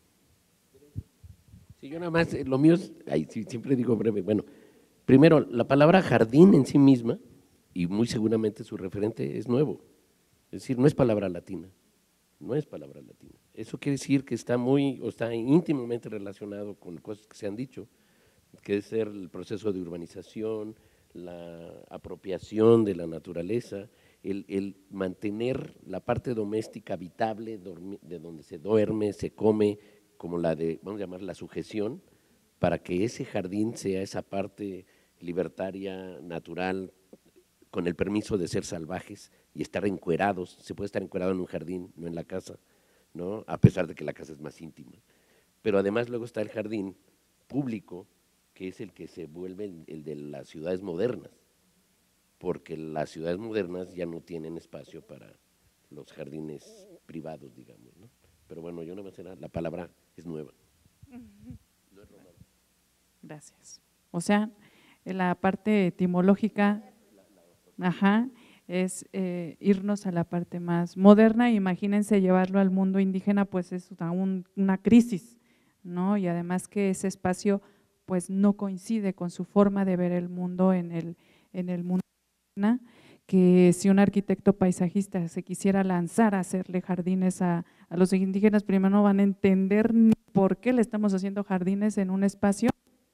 Sí, yo nada más, lo mío es, ay, siempre digo breve, bueno, primero, la palabra jardín en sí misma, y muy seguramente su referente es nuevo. Es decir, no es palabra latina, no es palabra latina. Eso quiere decir que está muy, o está íntimamente relacionado con cosas que se han dicho, que es el proceso de urbanización, la apropiación de la naturaleza, el, el mantener la parte doméstica habitable, de donde se duerme, se come, como la de, vamos a llamar la sujeción, para que ese jardín sea esa parte libertaria, natural, con el permiso de ser salvajes y estar encuerados. Se puede estar encuerado en un jardín, no en la casa, ¿no? A pesar de que la casa es más íntima. Pero además luego está el jardín público, que es el que se vuelve el, el de las ciudades modernas, porque las ciudades modernas ya no tienen espacio para los jardines privados, digamos, ¿no? Pero bueno, yo no me sé nada, la palabra es nueva. No es romana. Gracias. O sea, la parte etimológica, ajá, es eh, irnos a la parte más moderna. Imagínense llevarlo al mundo indígena, pues es un, una crisis, ¿no? Y además que ese espacio pues no coincide con su forma de ver el mundo en el, en el mundo indígena, que si un arquitecto paisajista se quisiera lanzar a hacerle jardines a, a los indígenas, primero no van a entender ni por qué le estamos haciendo jardines en un espacio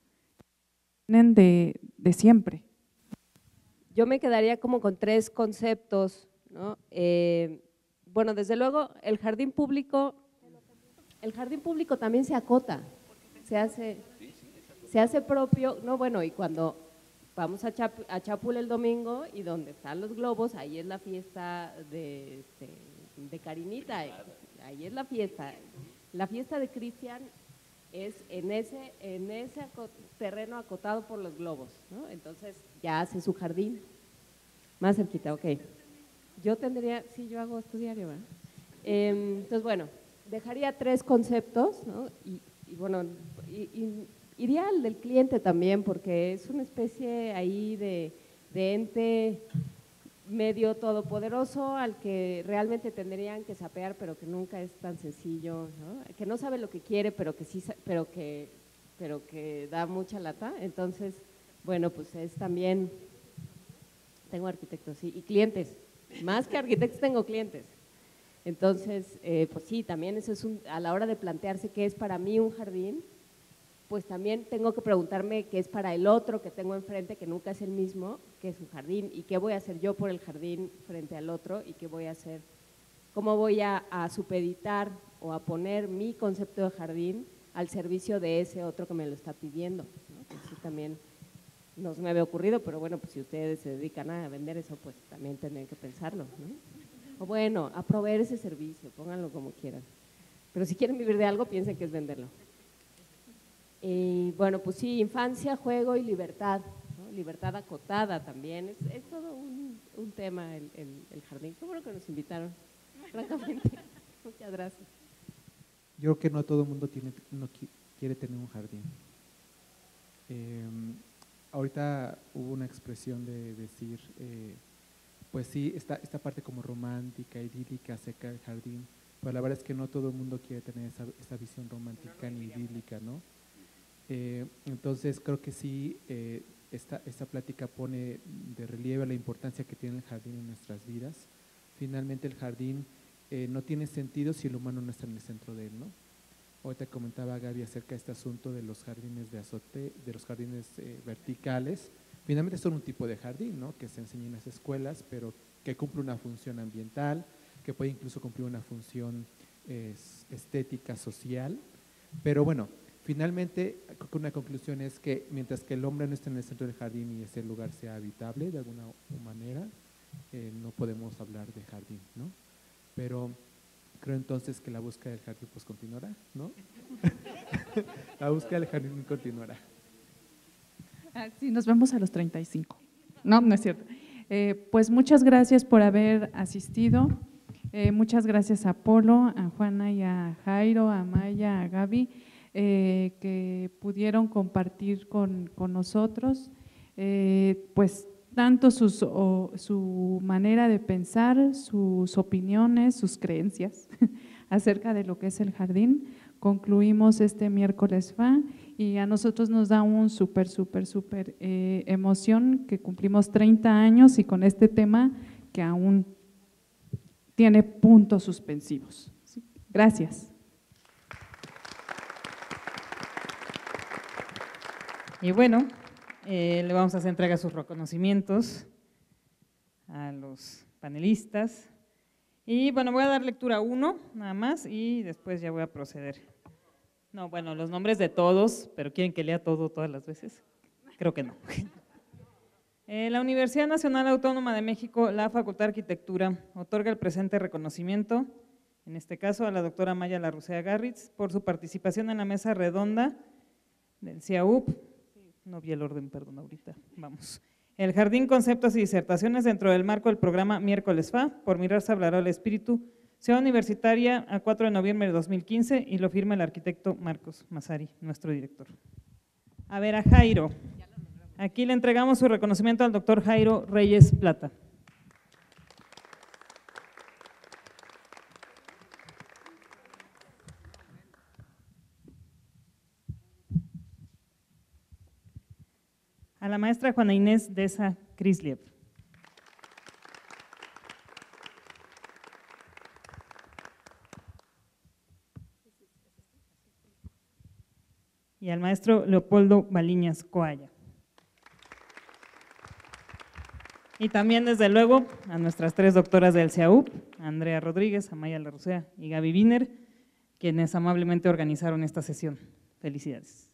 de, de siempre. Yo me quedaría como con tres conceptos, ¿no? Eh, bueno, desde luego el jardín público, el jardín público también se acota, se hace, se hace propio, no bueno, y cuando vamos a, Chap, a Chapul el domingo y donde están los globos, ahí es la fiesta de, de, de Carinita, ahí es la fiesta, la fiesta de Cristian es en ese, en ese terreno acotado por los globos, ¿no? Entonces ya hace su jardín, más cerquita, ok. Yo tendría, sí, yo hago esto diario, ¿verdad? Eh, entonces, bueno, dejaría tres conceptos, ¿no? Y, y bueno, y, y, iría al del cliente también, porque es una especie ahí de, de ente medio todopoderoso al que realmente tendrían que sapear, pero que nunca es tan sencillo, ¿no? Que no sabe lo que quiere, pero que sí, pero que, pero que da mucha lata. Entonces, bueno, pues es también, tengo arquitectos, sí, y clientes, más que arquitectos tengo clientes. Entonces, eh, pues sí, también eso es un, a la hora de plantearse qué es para mí un jardín, pues también tengo que preguntarme qué es para el otro que tengo enfrente, que nunca es el mismo, qué es un jardín y qué voy a hacer yo por el jardín frente al otro y qué voy a hacer, cómo voy a, a supeditar o a poner mi concepto de jardín al servicio de ese otro que me lo está pidiendo, ¿no? Pues sí, también no se me había ocurrido, pero bueno, pues si ustedes se dedican a vender eso, pues también tendrían que pensarlo, ¿no? O bueno, a proveer ese servicio, pónganlo como quieran, pero si quieren vivir de algo, piensen que es venderlo. Y bueno, pues sí, infancia, juego y libertad, ¿no? Libertad acotada también, es, es todo un, un tema el, el, el jardín. Qué bueno que nos invitaron, francamente. Muchas gracias. Yo creo que no todo el mundo tiene, no quiere tener un jardín. Eh, ahorita hubo una expresión de decir, eh, pues sí, esta, esta parte como romántica, idílica, acerca del jardín, pero la verdad es que no todo el mundo quiere tener esa, esa visión romántica ni idílica, ¿no? Eh, entonces creo que sí, eh, esta, esta plática pone de relieve la importancia que tiene el jardín en nuestras vidas. Finalmente el jardín eh, no tiene sentido si el humano no está en el centro de él, ¿no? Ahorita comentaba Gaby acerca de este asunto de los jardines de azote, de los jardines eh, verticales. Finalmente son un tipo de jardín, ¿no? Que se enseña en las escuelas, pero que cumple una función ambiental, que puede incluso cumplir una función eh, estética, social, pero bueno, finalmente, creo que una conclusión es que mientras que el hombre no esté en el centro del jardín y ese lugar sea habitable de alguna manera, eh, no podemos hablar de jardín, ¿no? Pero creo entonces que la búsqueda del jardín pues continuará, ¿no? La búsqueda del jardín continuará. Ah, sí, nos vemos a los treinta y cinco. No, no es cierto. Eh, pues muchas gracias por haber asistido. Eh, muchas gracias a Polo, a Juana y a Jairo, a Maya, a Gaby. Eh, que pudieron compartir con, con nosotros, eh, pues tanto sus, o, su manera de pensar, sus opiniones, sus creencias acerca de lo que es el jardín. Concluimos este miércoles F A y a nosotros nos da un súper, súper, súper eh, emoción que cumplimos treinta años y con este tema que aún tiene puntos suspensivos. ¿Sí? Gracias. Y bueno, eh, le vamos a hacer entrega de sus reconocimientos a los panelistas. Y bueno, voy a dar lectura a uno nada más y después ya voy a proceder. No, bueno, los nombres de todos, pero ¿quieren que lea todo todas las veces? Creo que no. Eh, la Universidad Nacional Autónoma de México, la Facultad de Arquitectura, otorga el presente reconocimiento, en este caso a la doctora Maya Larrucea Garritz, por su participación en la mesa redonda del C I A U P, no vi el orden, perdón, ahorita, vamos. El Jardín Conceptos y Disertaciones dentro del marco del programa Miércoles F A, por mirar se hablará el espíritu, Ciudad Universitaria, a cuatro de noviembre de dos mil quince, y lo firma el arquitecto Marcos Massari, nuestro director. A ver, a Jairo. Aquí le entregamos su reconocimiento al doctor Jairo Reyes Plata. A la maestra Juana Inés Deza Krisliev. Y al maestro Leopoldo Baliñas Coalla. Y también, desde luego, a nuestras tres doctoras del C I A U P, Andrea Rodríguez, Amaya Larrucea y Gaby Wiener, quienes amablemente organizaron esta sesión. Felicidades.